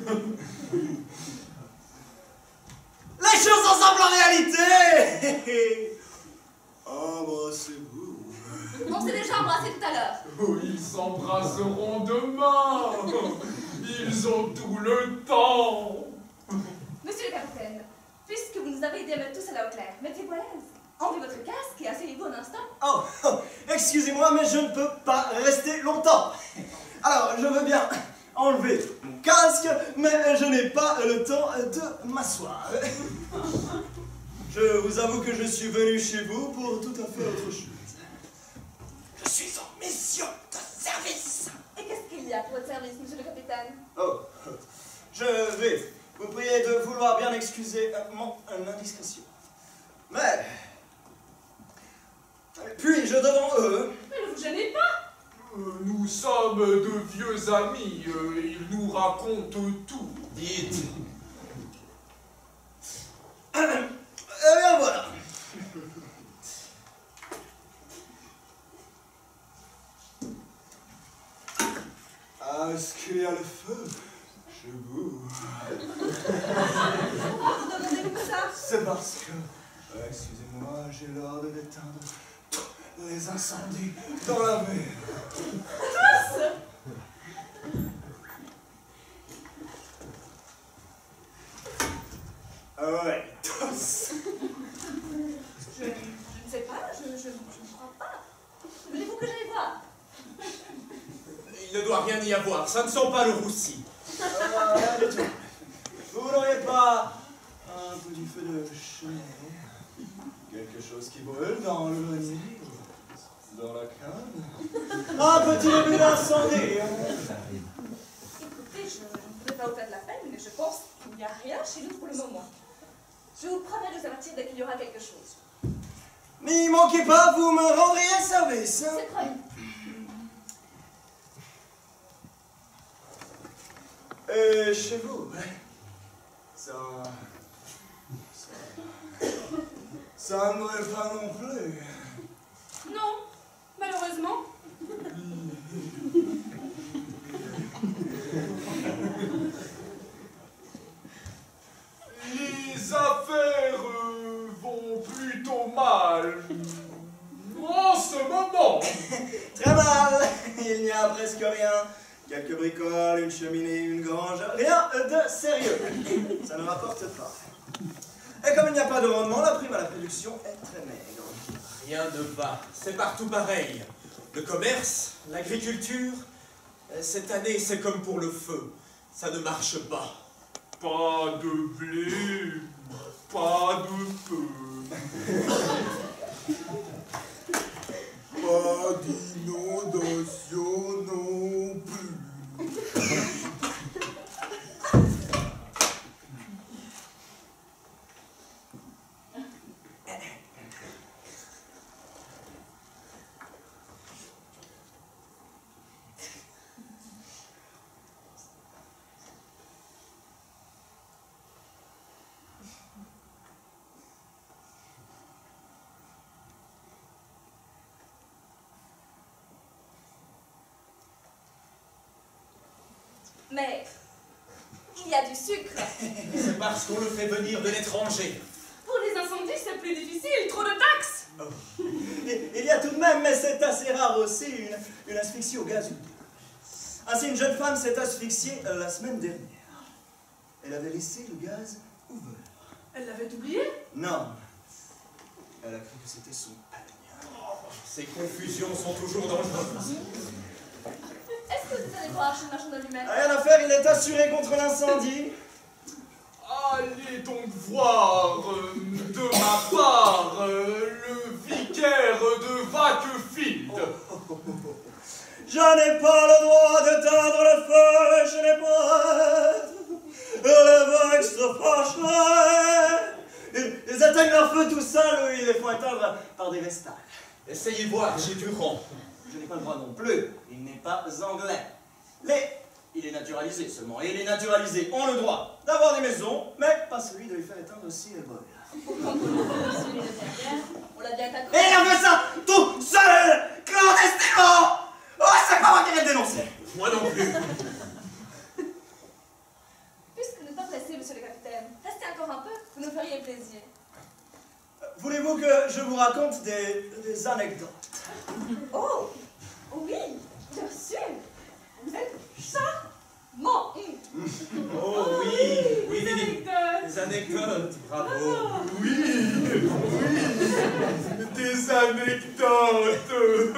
Les choses ensemble en réalité. Embrassez-vous. On s'est déjà embrassé tout à l'heure. Oh, ils s'embrasseront demain. Ils ont tout le temps. Monsieur le capitaine, Puisque vous nous avez aidés à mettre tout cela au clair, mettez-vous à l'aise. Enlevez votre casque et asseyez-vous un instant. Oh, excusez-moi, mais je ne peux pas rester longtemps. Alors, je veux bien enlever mon casque, mais je n'ai pas le temps de m'asseoir. Je vous avoue que je suis venu chez vous pour tout à fait autre chose. Je suis en mission de service. Et qu'est-ce qu'il y a pour votre service, monsieur le capitaine? Oh, je vais vous prier de vouloir bien excuser mon indiscrétion. Mais, puis-je devant eux? Mais ne vous gênez pas. Nous sommes de vieux amis, ils nous racontent tout. Dites. Eh bien voilà. Ah, est-ce qu'il y a le feu chez vous? Pourquoi vous demandez-vous ça? C'est parce que, excusez-moi, j'ai l'ordre d'éteindre tous les incendies dans la mer. Ah ouais, tous. Je ne sais pas, je ne crois pas. Voulez-vous que j'aille voir? Il ne doit rien y avoir, ça ne sent pas le roussi. Rien du tout. Vous n'auriez pas un petit feu de cheminée? Quelque chose qui brûle dans le grenier? Dans la cave? Un petit début d'incendie! Écoutez, je ne voudrais pas vous faire de la peine, mais je pense qu'il n'y a rien chez nous pour le moment. Je vous promets de vous avertir dès qu'il y aura quelque chose. N'y manquez pas, vous me rendriez service. C'est promis. Et chez vous, ça ne m'aurait pas non plus. Non, malheureusement. Les affaires vont plutôt mal en ce moment. Très mal, il n'y a presque rien. Quelques bricoles, une cheminée, une grange, rien de sérieux. Ça ne rapporte pas. Et comme il n'y a pas de rendement, la prime à la production est très maigre. Rien ne va, c'est partout pareil. Le commerce, l'agriculture, cette année c'est comme pour le feu, ça ne marche pas. Pas de blé, pas de feu. Pas d'inondation non plus. Mais il y a du sucre. C'est parce qu'on le fait venir de l'étranger. Pour les incendies, c'est plus difficile, trop de taxes. Oh. Il y a tout de même, mais c'est assez rare aussi, une asphyxie au gaz. Ainsi, une jeune femme s'est asphyxiée la semaine dernière. Elle avait laissé le gaz ouvert. Elle l'avait oublié? Non. Elle a cru que c'était son peigne. Ces confusions sont toujours dangereuses. Est-ce que vous allez voir chez le marchand d'allumettes? Rien à faire, il est assuré contre l'incendie. Allez donc voir, de ma part, le vicaire de Wakefield. Je n'ai pas le droit d'éteindre le feu, je n'ai pas... Le vexes se fâcherait. Ils éteignent leur feu tout seuls, ou ils les font éteindre par des vestales. Essayez voir, j'ai du rang. Je n'ai pas le droit non plus, il n'est pas anglais. Il est naturalisé seulement, et les naturalisés ont le droit d'avoir des maisons, mais pas celui de les faire éteindre aussi les bols. Celui de Pierre, on l'a bien accordé. Et il a fait ça tout seul, clandestinement. Oh, c'est pas moi qui vais le dénoncer. Moi non plus. Puisque nous sommes pressés, monsieur le capitaine, restez encore un peu, vous nous feriez plaisir. Voulez-vous que je vous raconte des anecdotes? Oh, oui, bien sûr. Vous êtes charmant. Oh oui, oui, Des anecdotes. des anecdotes. anecdotes, bravo. Oui, des anecdotes.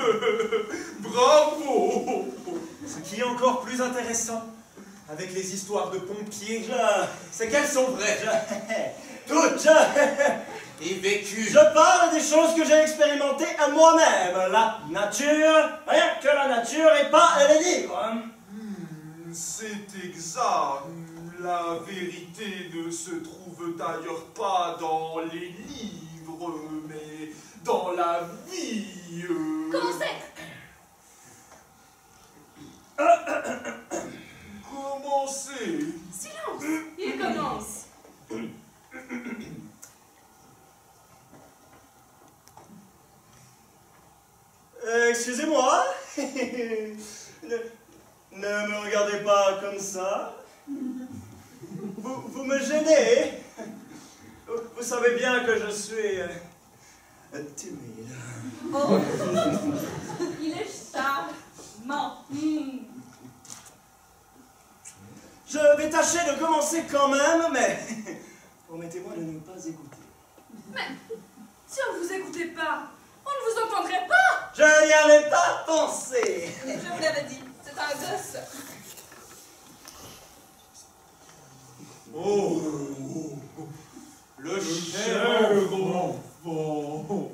Bravo. Ce qui est encore plus intéressant avec les histoires de pompiers, c'est qu'elles sont vraies. Toutes. Et vécues. Je parle des choses que j'ai expérimentées à moi-même. La nature, rien que la nature et pas les livres. C'est exact. La vérité ne se trouve d'ailleurs pas dans les livres, mais dans la vie. Commencez. Commencez. Silence. Il commence. Excusez-moi. Ne me regardez pas comme ça. Vous me gênez. Vous savez bien que je suis timide. Oh. Il est charmant. Je vais tâcher de commencer quand même, mais promettez-moi de ne pas écouter. Mais si on ne vous écoutait pas, on ne vous entendrait pas. Je n'y avais pas pensé. Je vous l'avais dit, c'est un gosse. Oh, le cher enfant.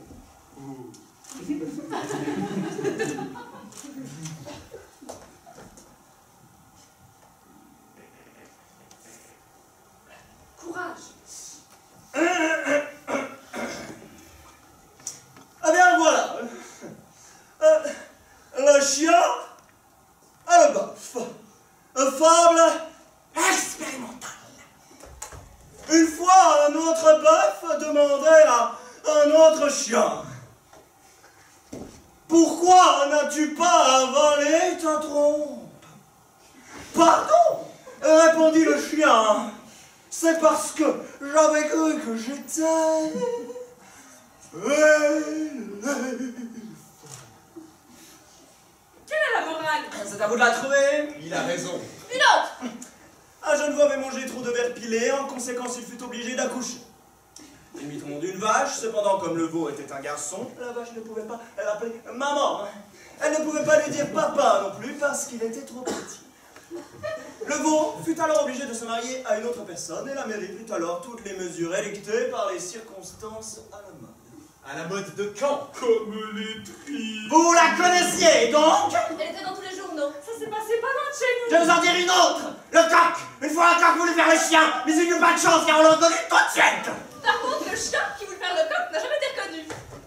Courage. Eh bien voilà. Le chien et le bœuf. Fable expérimentale. Une fois, un autre bœuf demandait à un autre chien: pourquoi n'as-tu pas avalé ta trompe? Pardon, répondit le chien, c'est parce que j'avais cru que j'étais Quelle est la morale? C'est à vous de la trouver. Il a raison. Une autre. Un jeune homme avait mangé trop de verre pilé, en conséquence il fut obligé d'accoucher. Il mit au monde une vache, cependant comme le veau était un garçon, la vache ne pouvait pas l'appeler maman. Elle ne pouvait pas lui dire papa non plus parce qu'il était trop petit. Le veau fut alors obligé de se marier à une autre personne et la mairie prit alors toutes les mesures édictées par les circonstances à la mode. À la mode de quand? Comme les tris. Vous la connaissiez donc? Elle était dans tous les journaux. Ça s'est passé pas loin de chez nous. Je vais vous en dire une autre. Le coq. Une fois un coq voulait faire le chien, mais il n'eut pas de chance car on l'a donné tout de suite. Par contre, le chien qui voulait faire le coq n'a jamais été reconnu.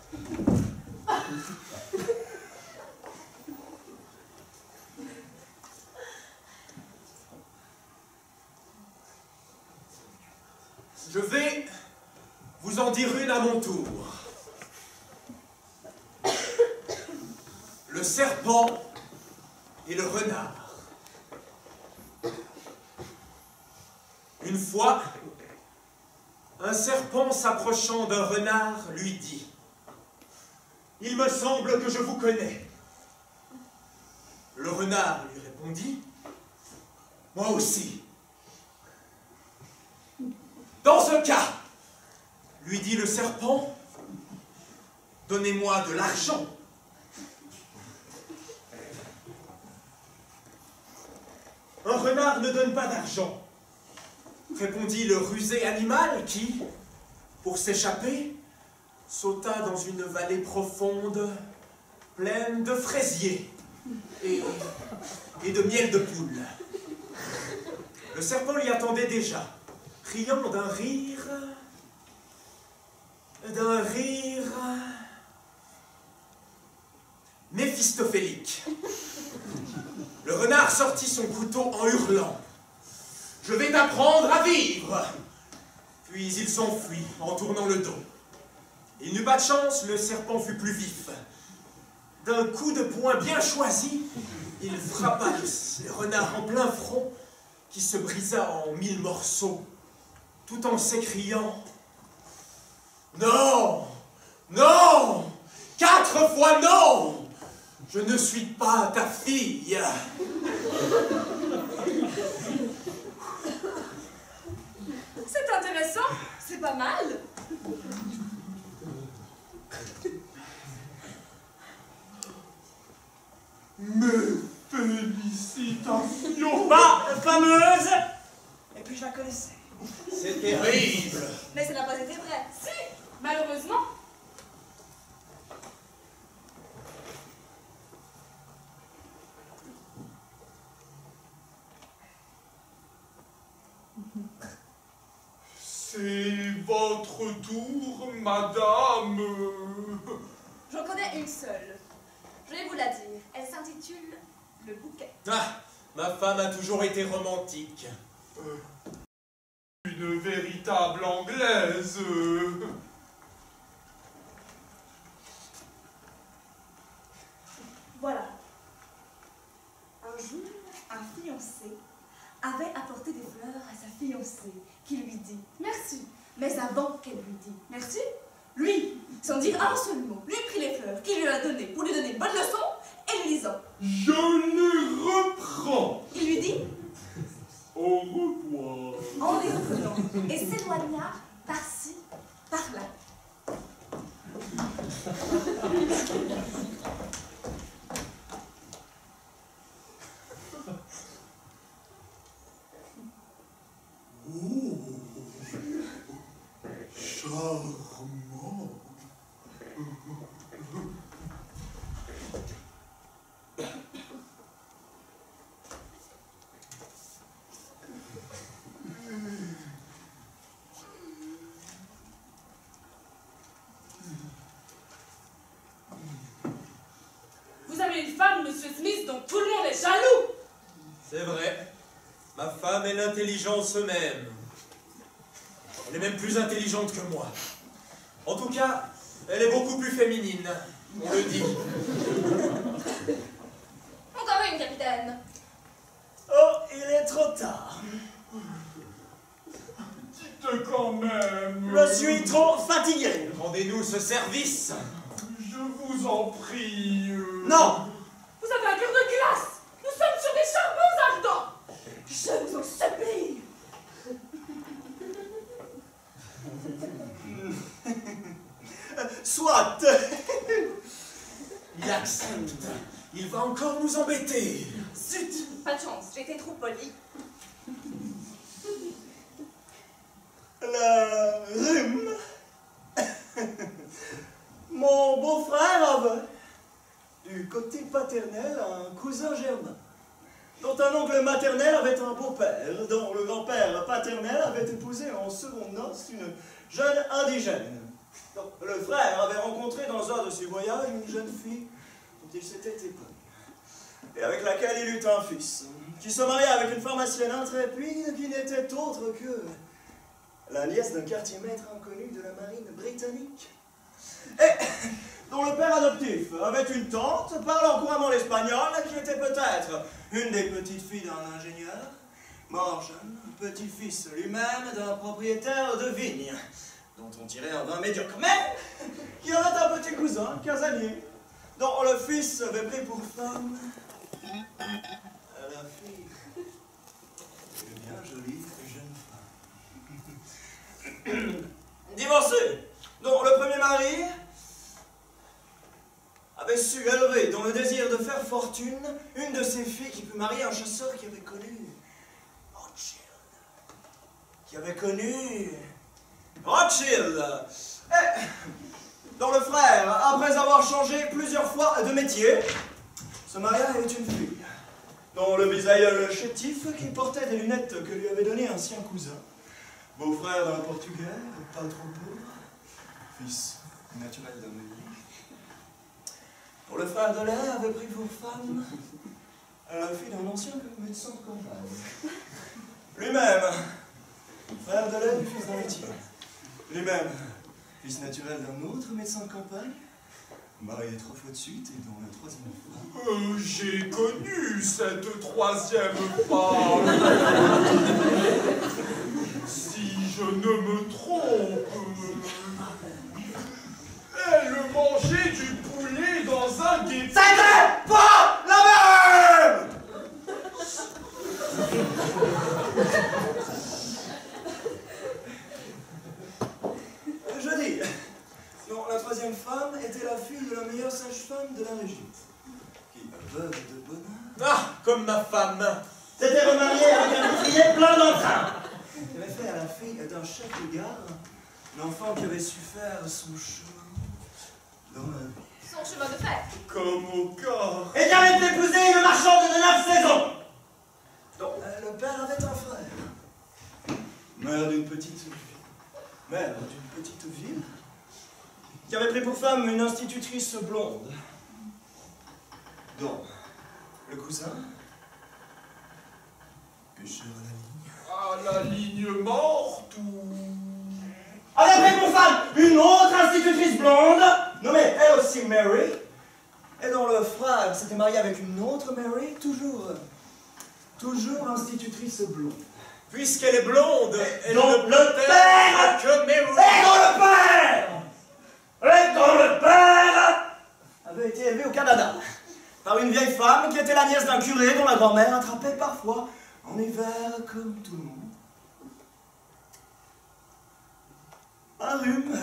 Je vais vous en dire une à mon tour. Le serpent et le renard. Une fois, un serpent s'approchant d'un renard lui dit: « Il me semble que je vous connais. » Le renard lui répondit: « Moi aussi. » Dans ce cas, lui dit le serpent, donnez-moi de l'argent. Un renard ne donne pas d'argent, répondit le rusé animal qui, pour s'échapper, sauta dans une vallée profonde, pleine de fraisiers et de miel de poule. Le serpent l'y attendait déjà, riant d'un rire méphistophélique. Le renard sortit son couteau en hurlant: « Je vais t'apprendre à vivre !» Puis il s'enfuit en tournant le dos. Il n'eut pas de chance, le serpent fut plus vif. D'un coup de poing bien choisi, il frappa le renard en plein front, qui se brisa en 1000 morceaux, tout en s'écriant: « Non! Non! 4 fois non! Je ne suis pas ta fille! » C'est intéressant. C'est pas mal. Mes félicitations. Pas fameuse. Et puis je la connaissais. C'est terrible. Mais ça n'a pas été vrai. Si, malheureusement. C'est votre tour, madame. J'en connais une seule. Je vais vous la dire. Elle s'intitule Le Bouquet. Ah, ma femme a toujours été romantique. Une véritable anglaise. Voilà. Un jour, un fiancé avait apporté des fleurs à sa fiancée, qui lui dit merci. Mais avant qu'elle lui dise merci, lui, sans dire un seul mot, lui prit les fleurs qu'il lui a données pour lui donner une bonne leçon et lui disant Je les reprends. il lui dit Au revoir. en les reprenant et s'éloigna par-ci, par-là. Charmant. Vous avez une femme, monsieur Smith, dont tout le monde est jaloux. C'est vrai. Ma femme est l'intelligence même. Elle est même plus intelligente que moi. En tout cas, elle est beaucoup plus féminine. On le dit. Encore une, capitaine. Oh, il est trop tard. Dites quand même. Je suis trop fatigué. Rendez-nous ce service. Je vous en prie. Non. Vous avez un cœur de glace. Nous sommes sur des charbons ardents. Je vous en supplie. Soit. Il accepte. Il va encore nous embêter. Zut, pas de chance, j'ai été trop polie. Le rhume. Mon beau-frère avait, du côté paternel, un cousin germain, dont un oncle maternel avait un beau-père, dont le grand-père paternel avait épousé en seconde noces une jeune indigène. Donc, le frère avait rencontré dans un de ses voyages une jeune fille dont il s'était époux, et avec laquelle il eut un fils, qui se maria avec une pharmacienne intrépide qui n'était autre que la nièce d'un quartier-maître inconnu de la marine britannique, et dont le père adoptif avait une tante parlant couramment l'espagnol qui était peut-être une des petites filles d'un ingénieur, mort jeune, petit-fils lui-même d'un propriétaire de vigne, dont on tirait un vin médiocre, mais qui avait un petit cousin, casanier, dont le fils avait pris pour femme la fille d'une bien jolie jeune femme. Divorcée, dont le premier mari avait su élever dans le désir de faire fortune une de ses filles qui put marier un chasseur qui avait connu Rothschild. Et dont le frère, après avoir changé plusieurs fois de métier, se maria avec une fille, dont le bisaïeul chétif qui portait des lunettes que lui avait donné un sien cousin, beau-frère d'un Portugais, pas trop pauvre, fils naturel d'un ménage, dont le frère de lait avait pris pour femme la fille d'un ancien médecin de campagne. Lui-même, frère de lait du fils d'un laitier. Lui-même, fils naturel d'un autre médecin de campagne, marié 3 fois de suite et dont la 3e fois. J'ai connu cette 3e femme. Si je ne me trompe, elle mangeait du poulet dans un guet. C'était pas la même! Ah, comme ma femme. S'était remarié avec un ouvrier plein d'entrain. Il avait fait à la fille d'un chef de gare l'enfant qui avait su faire son chemin dans la vie. Son chemin de fer. Comme au corps. Et qui avait épousé une marchande de 9 saisons. Donc, le père avait un frère. Mère d'une petite ville, qui avait pris pour femme une institutrice blonde. Donc, le cousin, pêcheur à la ligne. À la ligne morte ou... avait pris pour femme une autre institutrice blonde, nommée elle aussi Mary, et dont le frère s'était marié avec une autre Mary, toujours institutrice blonde. Puisqu'elle est blonde, elle dont ne le peut père être que Mary. Et dont le père avait été élevé au Canada par une vieille femme qui était la nièce d'un curé dont la grand-mère attrapait parfois en hiver comme tout le monde un rhume.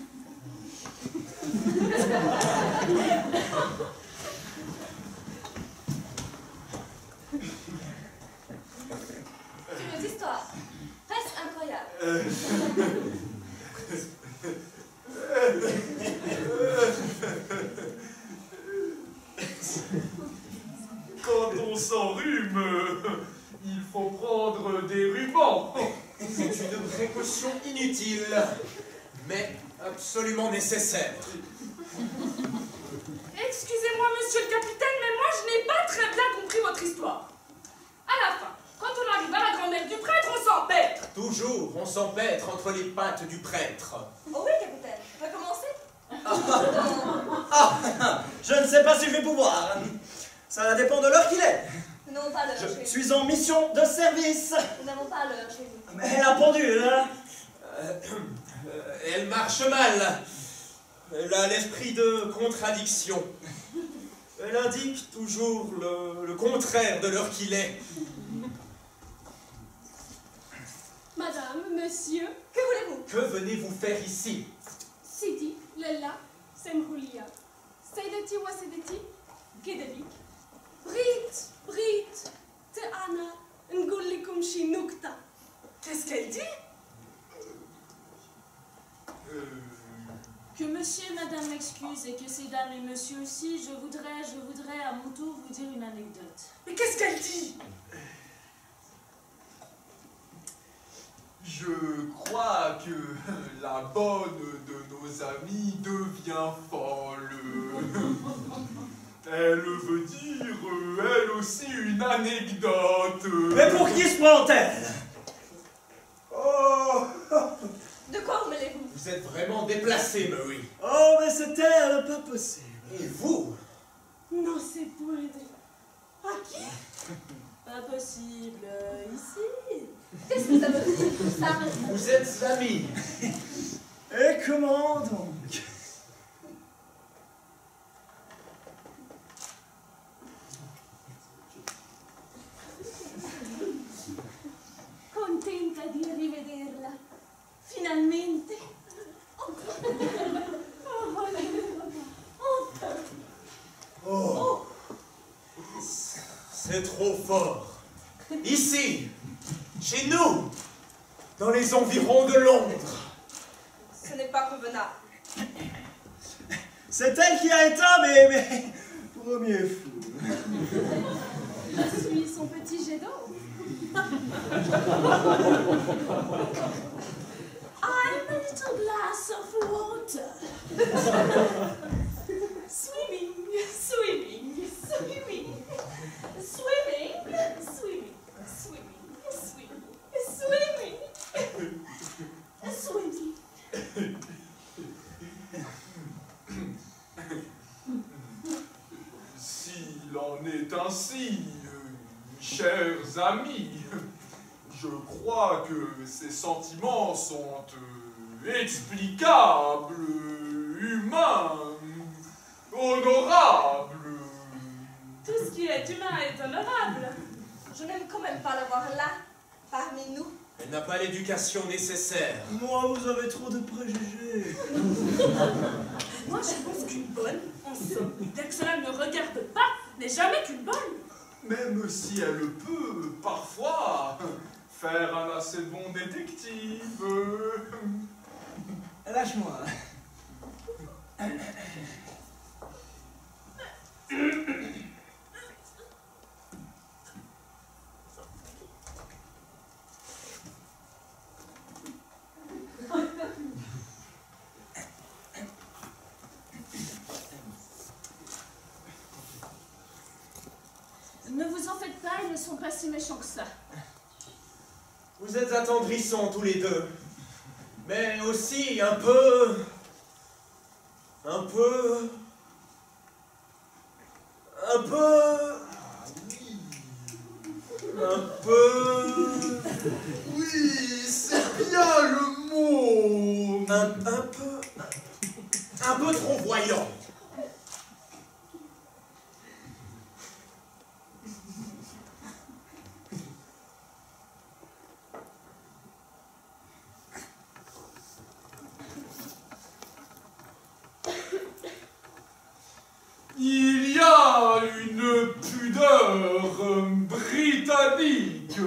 C'est une histoire. Presque incroyable. Quand on s'enrhume, il faut prendre des rubans. C'est une précaution inutile, mais absolument nécessaire. Excusez-moi, monsieur le capitaine, mais moi je n'ai pas très bien compris votre histoire. À la fin, quand on arrive à la grand-mère du prêtre, on s'empêtre. Toujours, on s'empêtre entre les pattes du prêtre. Oh oui, capitaine. On va commencer. Je ne sais pas si je vais pouvoir. Ça dépend de l'heure qu'il est. Nous n'avons pas l'heure chez Je nous. suis en mission de service. Nous n'avons pas l'heure chez nous. Mais la pendule, hein? Elle marche mal. Elle a l'esprit de contradiction. Elle indique toujours le contraire de l'heure qu'il est. Madame, monsieur, Que voulez-vous? Que venez-vous faire ici? Sidi, Lella, Semroulia, Seydeti wa Seydeti, Gedelik, Brit, Teana, Ngullikum Shinukta. Qu'est-ce qu'elle dit? Que monsieur et madame m'excusent et que ces dames et monsieur aussi, je voudrais à mon tour vous dire une anecdote. Mais qu'est-ce qu'elle dit? Je crois que la bonne de nos amies devient folle. Elle veut dire, elle aussi, une anecdote. Mais pour qui se prend-elle? Oh, De quoi vous mêlez-vous? Vous êtes vraiment déplacé, Mary. Oh, mais c'est elle, pas possible. Et vous? Non, c'est point. À qui? Pas possible, ici. Qu'est-ce que ça veut dire, tout ça? Vous êtes amis. Et comment donc? Contenta di rivederla. Finalmente. Oh. C'est trop fort. Ici, chez nous, dans les environs de Londres. Ce n'est pas convenable. C'est elle qui a éteint mes premiers fous. Je suis son petit jet d'eau. I'm a little glass of water. Swimming, swimming, swimming. Swimming, swimming, swimming, swimming, swimming. Swimming. s'il en est ainsi, chers amis, je crois que ces sentiments sont explicables, humains, honorables. Tout ce qui est humain est honorable. Je n'aime quand même pas l'avoir là, parmi nous. Elle n'a pas l'éducation nécessaire. Moi, vous avez trop de préjugés. Moi, je pense qu'une bonne, en somme, bien que cela ne me regarde pas, n'est jamais qu'une bonne. même si elle peut, parfois, faire un assez bon détective. Lâche-moi. Ne vous en faites pas, ils ne sont pas si méchants que ça. Vous êtes attendrissants tous les deux, mais aussi un peu... Un peu... Oui, c'est bien le mot. Un peu trop voyant. Il y a une pudeur britannique.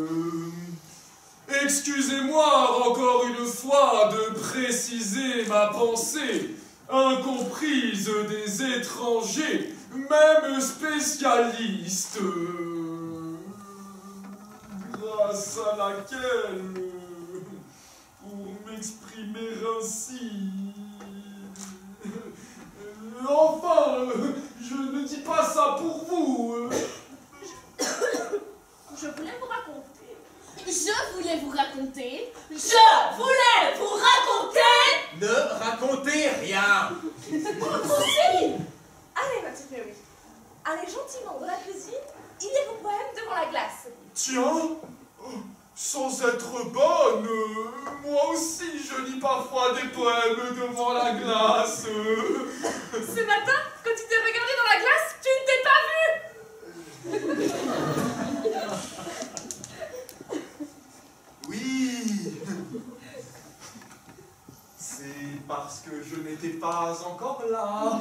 Excusez-moi encore une fois de préciser ma pensée, incomprise des étrangers, même spécialistes, grâce à laquelle, pour m'exprimer ainsi, enfin, je ne dis pas ça pour vous. Je voulais vous raconter. Ne racontez rien. Aussi. Allez, ma petite Mary. Allez gentiment dans la cuisine, il est vos poèmes devant la glace. Tiens, sans être bonne, moi aussi je lis parfois des poèmes devant la glace. Ce matin, quand tu t'es regardé dans la glace, tu ne t'es pas vu. Oui, c'est parce que je n'étais pas encore là.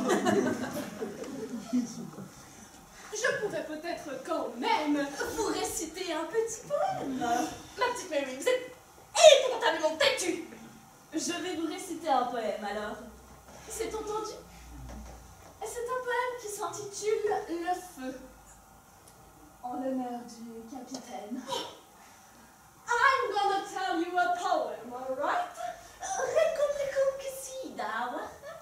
Je pourrais peut-être quand même vous réciter un petit poème. Ma petite Mary, vous êtes épouvantablement têtue. Je vais vous réciter un poème alors. C'est entendu? C'est un poème qui s'intitule Le Feu, en l'honneur du capitaine. I'm gonna tell you a poem, alright? Rekum kisida.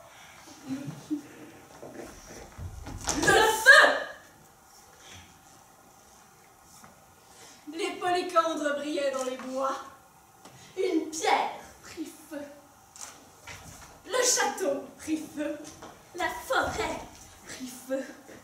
Le feu! Les polycandres brillaient dans les bois. Une pierre prit feu. Le château prit feu. La forêt. Prit feu.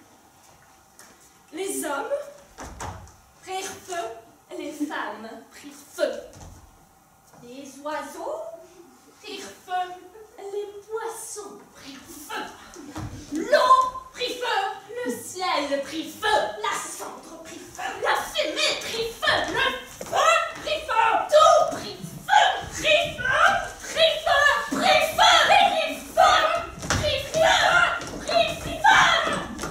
Les hommes prirent feu. Les femmes prirent feu. Les oiseaux prirent feu. Les poissons prirent feu. L'eau prit feu. Le ciel prit feu. La cendre prit feu. La fumée prit feu. Le feu prit feu. Tout prit feu. Prit feu. Prit feu. Prit feu. Prit feu. Prit feu. Prit feu.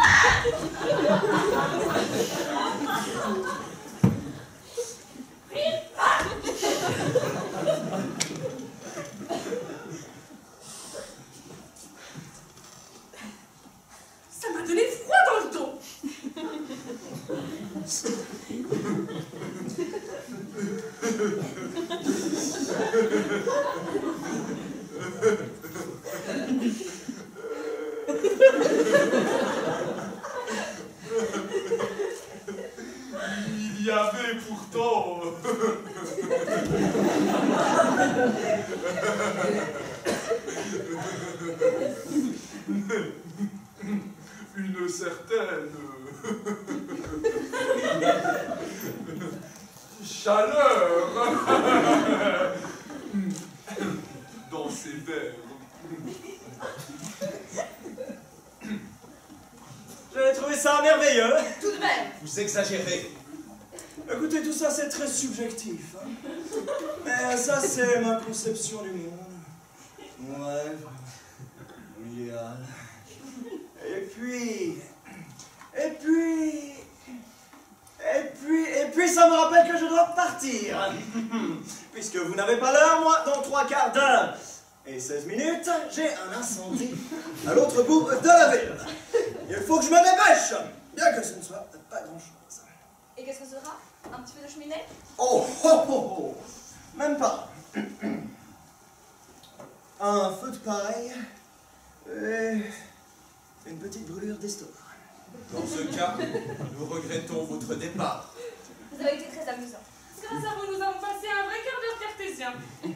Ça m'a donné froid dans le dos. Il y avait pourtant une certaine chaleur dans ses vers. J'avais trouvé ça merveilleux. Tout de même. Vous exagérez. Écoutez, tout ça c'est très subjectif. Hein. Mais ça c'est ma conception du monde. Mon rêve, mon idéal. Et puis, oui, ça me rappelle que je dois partir. Puisque vous n'avez pas l'heure, moi, dans 3 quarts d'heure et 16 minutes, j'ai un incendie à l'autre bout de la ville. Il faut que je me dépêche, bien que ce ne soit pas grand-chose. Et qu'est-ce que ce sera? Un petit feu de cheminée? Oh, oh, oh, oh. Même pas. Un feu de pareil et une petite brûlure d'estomac. Dans ce cas, nous regrettons votre départ. Vous avez été très amusant. Grâce à vous, nous avons passé un vrai quart d'heure cartésien.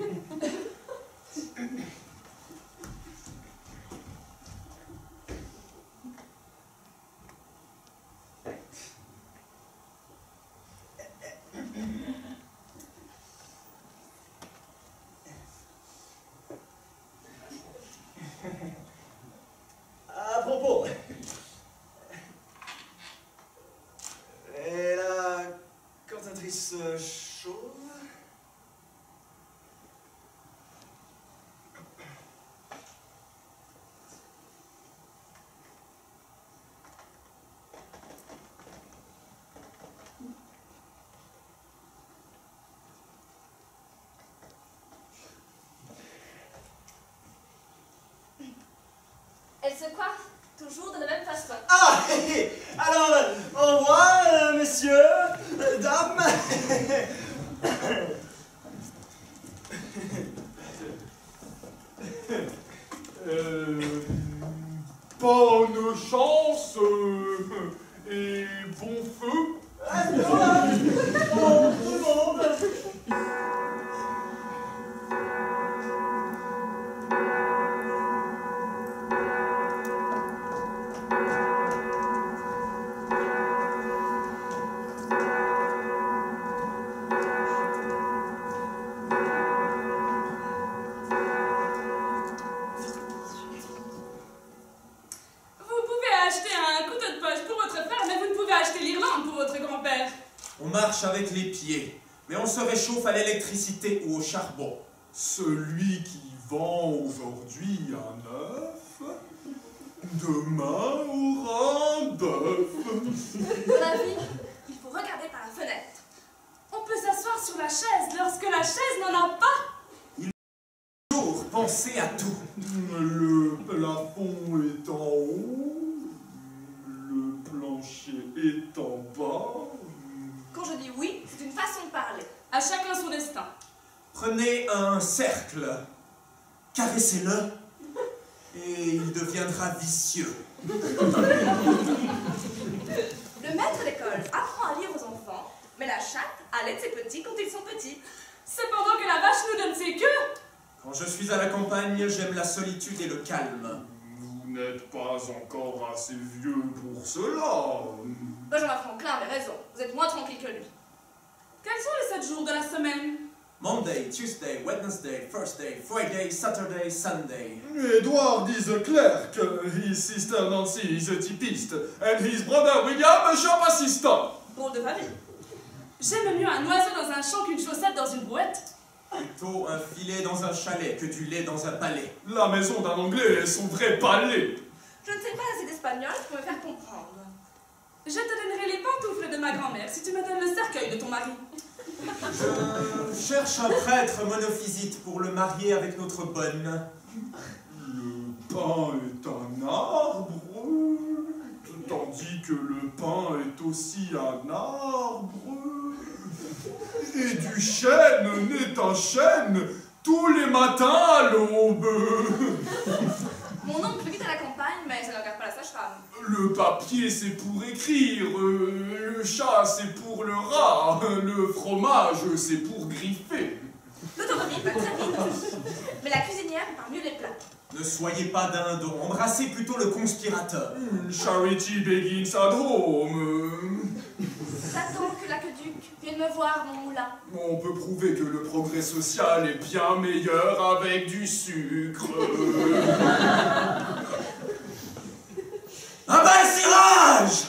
À propos, et la cantatrice chauve? Elle se coiffe toujours de la même façon. Ah, alors, au revoir, messieurs, dames. Bonne chance et bon feu. Bon, tout le monde. Vous pouvez acheter un couteau de poche pour votre frère, mais vous ne pouvez acheter l'Irlande pour votre grand-père. On marche avec les pieds, mais on se réchauffe à l'électricité ou au charbon. Celui qui vend aujourd'hui un œuf, demain aura un bœuf. Dans la vie, il faut regarder par la fenêtre. On peut s'asseoir sur la chaise lorsque la chaise n'en a pas. Toujours penser à tout. Le plafond est en haut, le plancher est en bas. Quand je dis oui, c'est une façon de parler. À chacun son destin. Prenez un cercle, caressez-le, et il deviendra vicieux. Le maître d'école apprend à lire aux enfants, mais la chatte allaite ses petits quand ils sont petits. Cependant que la vache nous donne ses queues. Quand je suis à la campagne, j'aime la solitude et le calme. Vous n'êtes pas encore assez vieux pour cela. Benjamin Franklin avait raison, vous êtes moins tranquille que lui. Quels sont les 7 jours de la semaine? Monday, Tuesday, Wednesday, Thursday, Friday, Saturday, Sunday. Edward is a clerk, his sister Nancy is a typiste, and his brother William a shop assistant. Drôle de famille. J'aime mieux un oiseau dans un champ qu'une chaussette dans une brouette. Plutôt un filet dans un chalet que du lait dans un palais. La maison d'un Anglais est son vrai palais. Je ne sais pas assez d'espagnol pour me faire comprendre. Je te donnerai les pantoufles de ma grand-mère si tu me donnes le cercueil de ton mari. Je cherche un prêtre monophysite pour le marier avec notre bonne. Le pain est un arbre, tandis que le pain est aussi un arbre. Et du chêne naît un chêne tous les matins à l'aube. Mon oncle vit à la campagne, mais ça ne regarde pas la sage-femme. Le papier c'est pour écrire, le chat c'est pour le rat, le fromage c'est pour griffer. L'automobile va très vite. Mais la cuisinière prépare mieux les plats. Ne soyez pas dindon, embrassez plutôt le conspirateur. Charity begins at home. J'attends que l'aqueduc vienne me voir, mon moulin. On peut prouver que le progrès social est bien meilleur avec du sucre. Un bel cirage!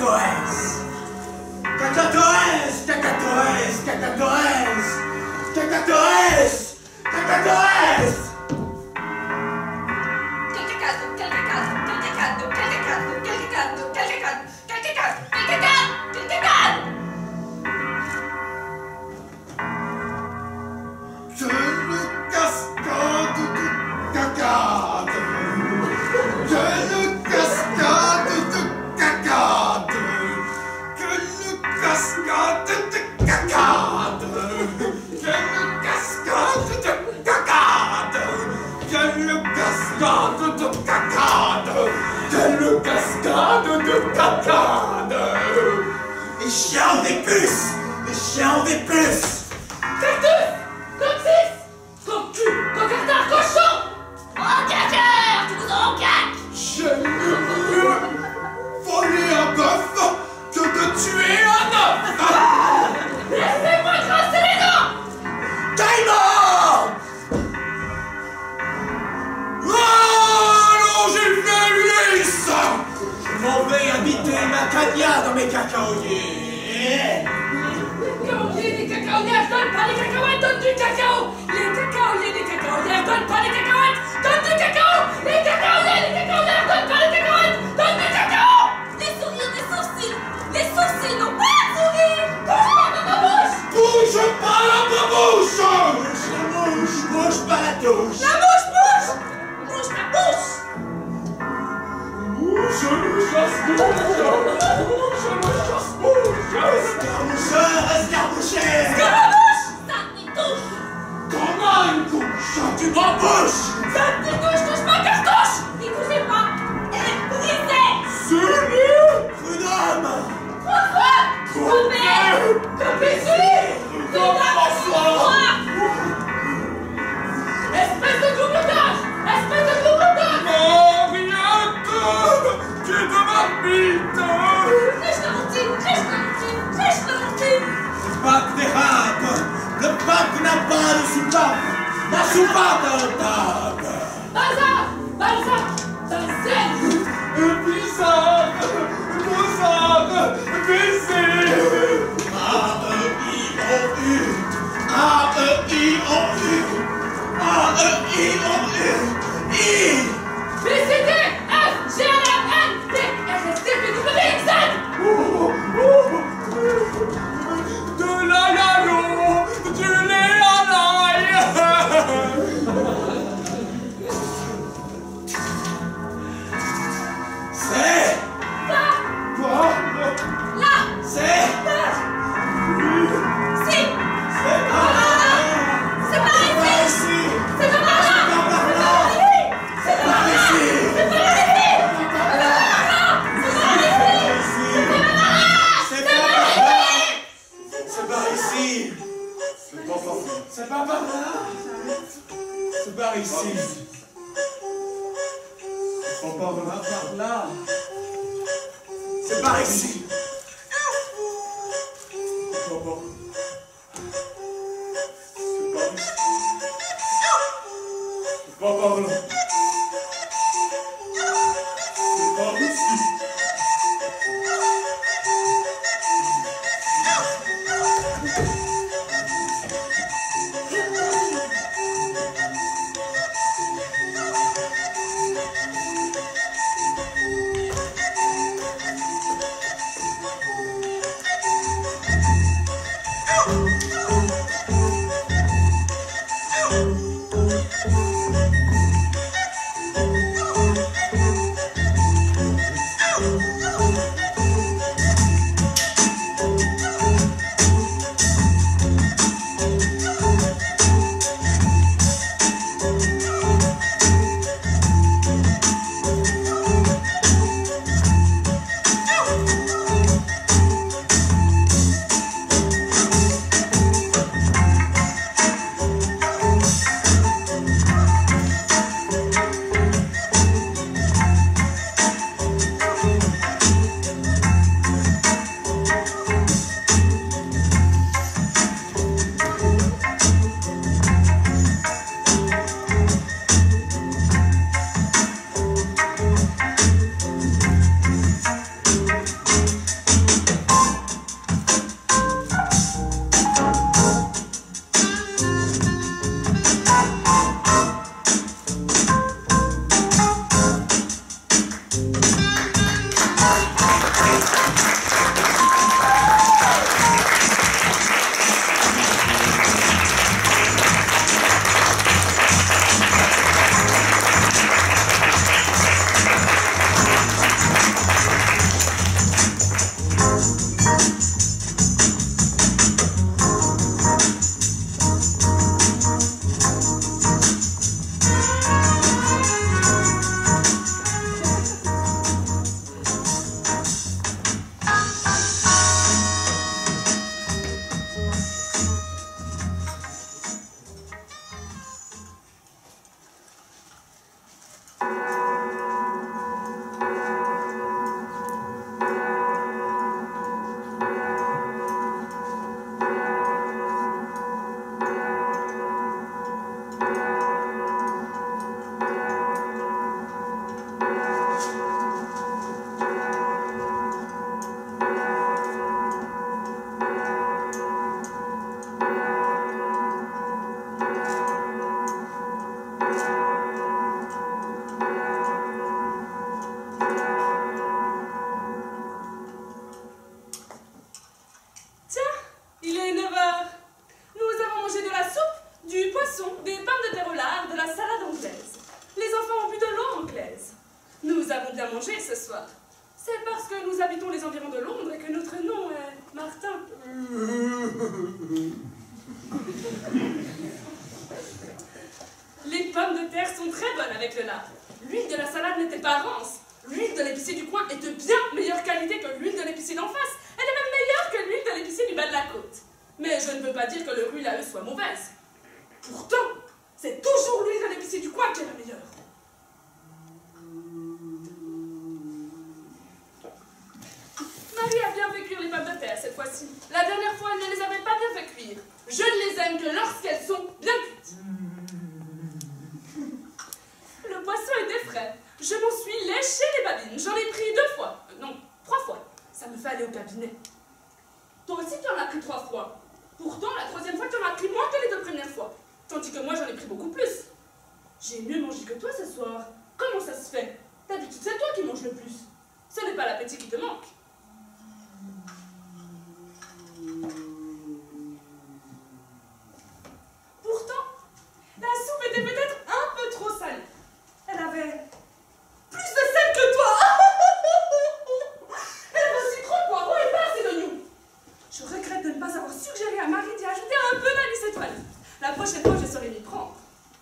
Cacatoès. Cacatoès, cacatoès, cacatoès. Cacatoès, cacatoès. Que le cascade de cacade. Que le cascade de cacade. Que le cascade de cacade. Que le cascade de cacade. Que le cascade de cacade. Que le cascade de cacade. Les chiens ont des puces. Les chiens ont des puces. Cactus! Coccyx! Cocu! Cocartard! Cochon! Encaqueur! Tu nous encaques! J'aime mieux voler un bœuf que de tuer un œuf. Laissez-moi crasser les dents! Taïman! Allons, j'ai fait l'Ulysse. Je m'en vais habiter ma cagna dans mes cacaoyers. Les cacaonières donnent pas les cacahuètes, donnent du cacao! Les cacaoniers des cacaonières donnent pas les cacahuètes, donnent du cacao! Les cacaoniers des cacaonières donnent pas les cacahuètes, donnent du cacao! Les sourires, les sourcils! Les sourcils n'ont pas de sourire! Bouge pas de ma bouche! Bouge pas la bouche! Bouge pas la touche! La bouche bouge! Bouge ta bouche! Je le chasse bouche. Escarmoucheur, escarmoucheur! Que la bouche! Ça t'y touche! Comment une couche? Tu m'embouches! Ça t'y touche ma cartouche! N'y touchez pas! Elle est brisée! Prud'homme! Coupé! Coupé-ci! François! Espèce de double-otage! Espèce de double-otage! Henriette, quitte ma bite. Le pape dérape! Le pape n'a pas de soupape! La soupape est au table! Balzac! Balzac! Balzac! Bizarre, Mozart, baiser. A-E-I-O-U! A-E-I-O-U! A-E-I-O-U! I! BCD! F! GLM! T! RST! PWXZ! De l'ail à l'eau, du lait à l'ail. C'est! Quoi? Là! C'est! Si! C'est par là! C'est par ici! C'est par là! C'est par ici! C'est par ici! C'est par ici! C'est pas par là! C'est par ici! C'est pas par là! C'est par ici! Pas par là. C'est par ici. l'épicier d'en face. Elle est même meilleure que l'huile de l'épicier du bas de la côte. Mais je ne veux pas dire que le huile à eux soit mauvaise. Pourtant, c'est toujours l'huile de l'épicier du coin qui est la meilleure. Marie a bien fait cuire les pommes de terre cette fois-ci. La dernière fois, elle ne les avait pas bien fait cuire. Je ne les aime que lorsqu'elles sont bien cuites. Le poisson était frais. Je m'en suis léché les babines. J'en ai pris 2 fois. Non, 3 fois. Ça me fait aller au cabinet. Toi aussi, tu en as pris 3 fois. Pourtant, la 3e fois, tu en as pris moins que les 2 premières fois. Tandis que moi, j'en ai pris beaucoup plus. J'ai mieux mangé que toi ce soir. Comment ça se fait? D'habitude, c'est toi qui manges le plus. Ce n'est pas l'appétit qui te manque. Pourtant, la soupe était peut-être un peu trop salée. Elle avait plus de sel que toi. Elle avait aussi trop de poireaux et pas assez d'oignons. Je regrette de ne pas avoir suggéré à Marie d'y ajouter un peu d'anis étoilé. La prochaine fois, je saurai m'y prendre.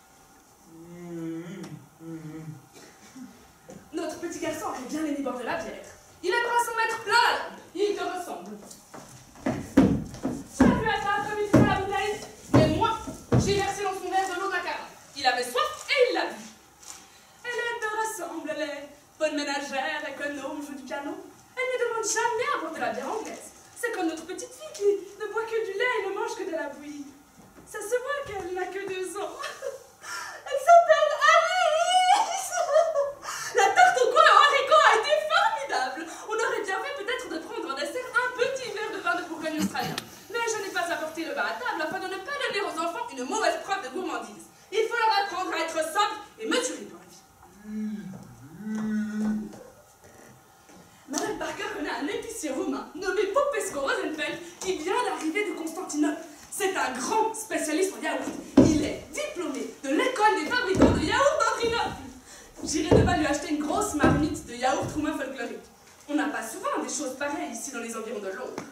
Notre petit garçon aurait bien aimé boire de la bière. Il aimera s'en mettre plein la lampe. Il te ressemble. Tu as vu à table comme il fait la bouteille? Mais moi, j'ai versé dans son verre de l'eau de la carafe. Il avait soif et il l'a bu. Elle te ressemble, elle est bonne ménagère, économe, joue du piano. Elle ne demande jamais à boire de la bière anglaise. C'est comme notre petite fille qui ne boit que du lait et ne mange que de la bouillie. Ça se voit qu'elle n'a que 2 ans. Elle s'appelle Alice. La tarte au coin aux haricots a été formidable. On aurait bien fait peut-être de prendre en dessert un petit verre de vin de Bourgogne australien. Mais je n'ai pas apporté le vin à table afin de ne pas donner aux enfants une mauvaise preuve de gourmandise. Il faut leur apprendre à être sobre et mesuré dans la vie. Madame Parker connaît un épicier romain nommé Popesco Rosenfeld qui vient d'arriver de Constantinople. C'est un grand spécialiste en yaourt. Il est diplômé de l'école des fabricants de yaourt d'Andrinople. J'irai demain lui acheter une grosse marmite de yaourt roumain folklorique. On n'a pas souvent des choses pareilles ici dans les environs de Londres.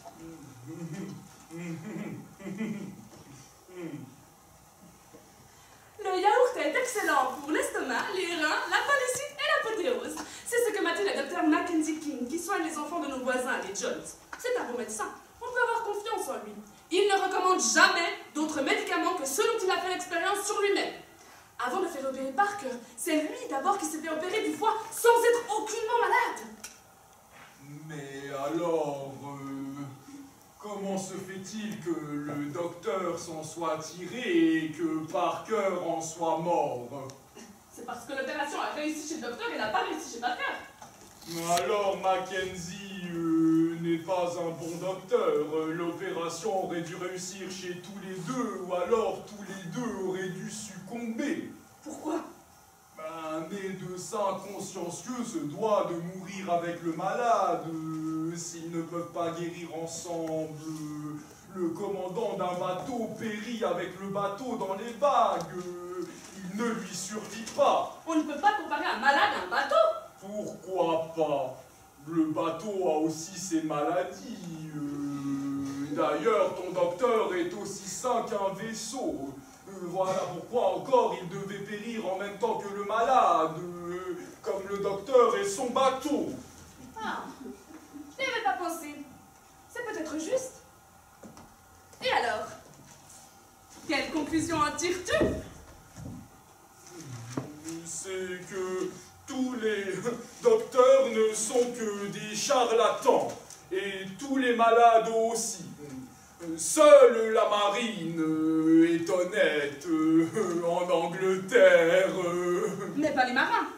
Le yaourt est excellent pour l'estomac, les reins, l'appendicite et l'apothéose. C'est ce que m'a dit le docteur Mackenzie King, qui soigne les enfants de nos voisins, les Jones. C'est un bon médecin. On peut avoir confiance en lui. Il ne recommande jamais d'autres médicaments que ceux dont il a fait l'expérience sur lui-même. Avant de faire opérer Parker, c'est lui d'abord qui s'est fait opérer du foie sans être aucunement malade. Mais alors, comment se fait-il que le docteur s'en soit tiré et que Parker en soit mort? C'est parce que l'opération a réussi chez le docteur et n'a pas réussi chez Parker. Alors Mackenzie n'est pas un bon docteur. L'opération aurait dû réussir chez tous les 2, ou alors tous les 2 auraient dû succomber. Pourquoi? Un médecin consciencieux se doit de mourir avec le malade. S'ils ne peuvent pas guérir ensemble, le commandant d'un bateau périt avec le bateau dans les vagues. Il ne lui survit pas. On ne peut pas comparer un malade à un bateau. Pourquoi pas? Le bateau a aussi ses maladies. D'ailleurs, ton docteur est aussi sain qu'un vaisseau. Voilà pourquoi encore il devait périr en même temps que le malade, comme le docteur et son bateau. Ah, je n'y avais pas pensé. C'est peut-être juste. Et alors? Quelle conclusion en tires-tu? C'est que tous les docteurs ne sont que des charlatans, et tous les malades aussi. Seule la marine est honnête en Angleterre. Mais pas les marins.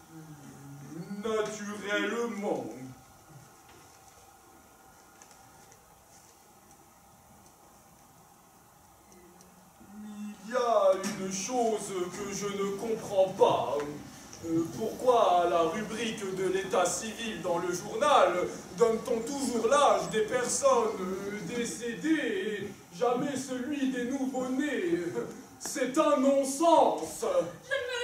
Naturellement. Il y a une chose que je ne comprends pas. Pourquoi à la rubrique de l'état civil dans le journal donne-t-on toujours l'âge des personnes décédées et jamais celui des nouveau-nés? C'est un non-sens. Je ne me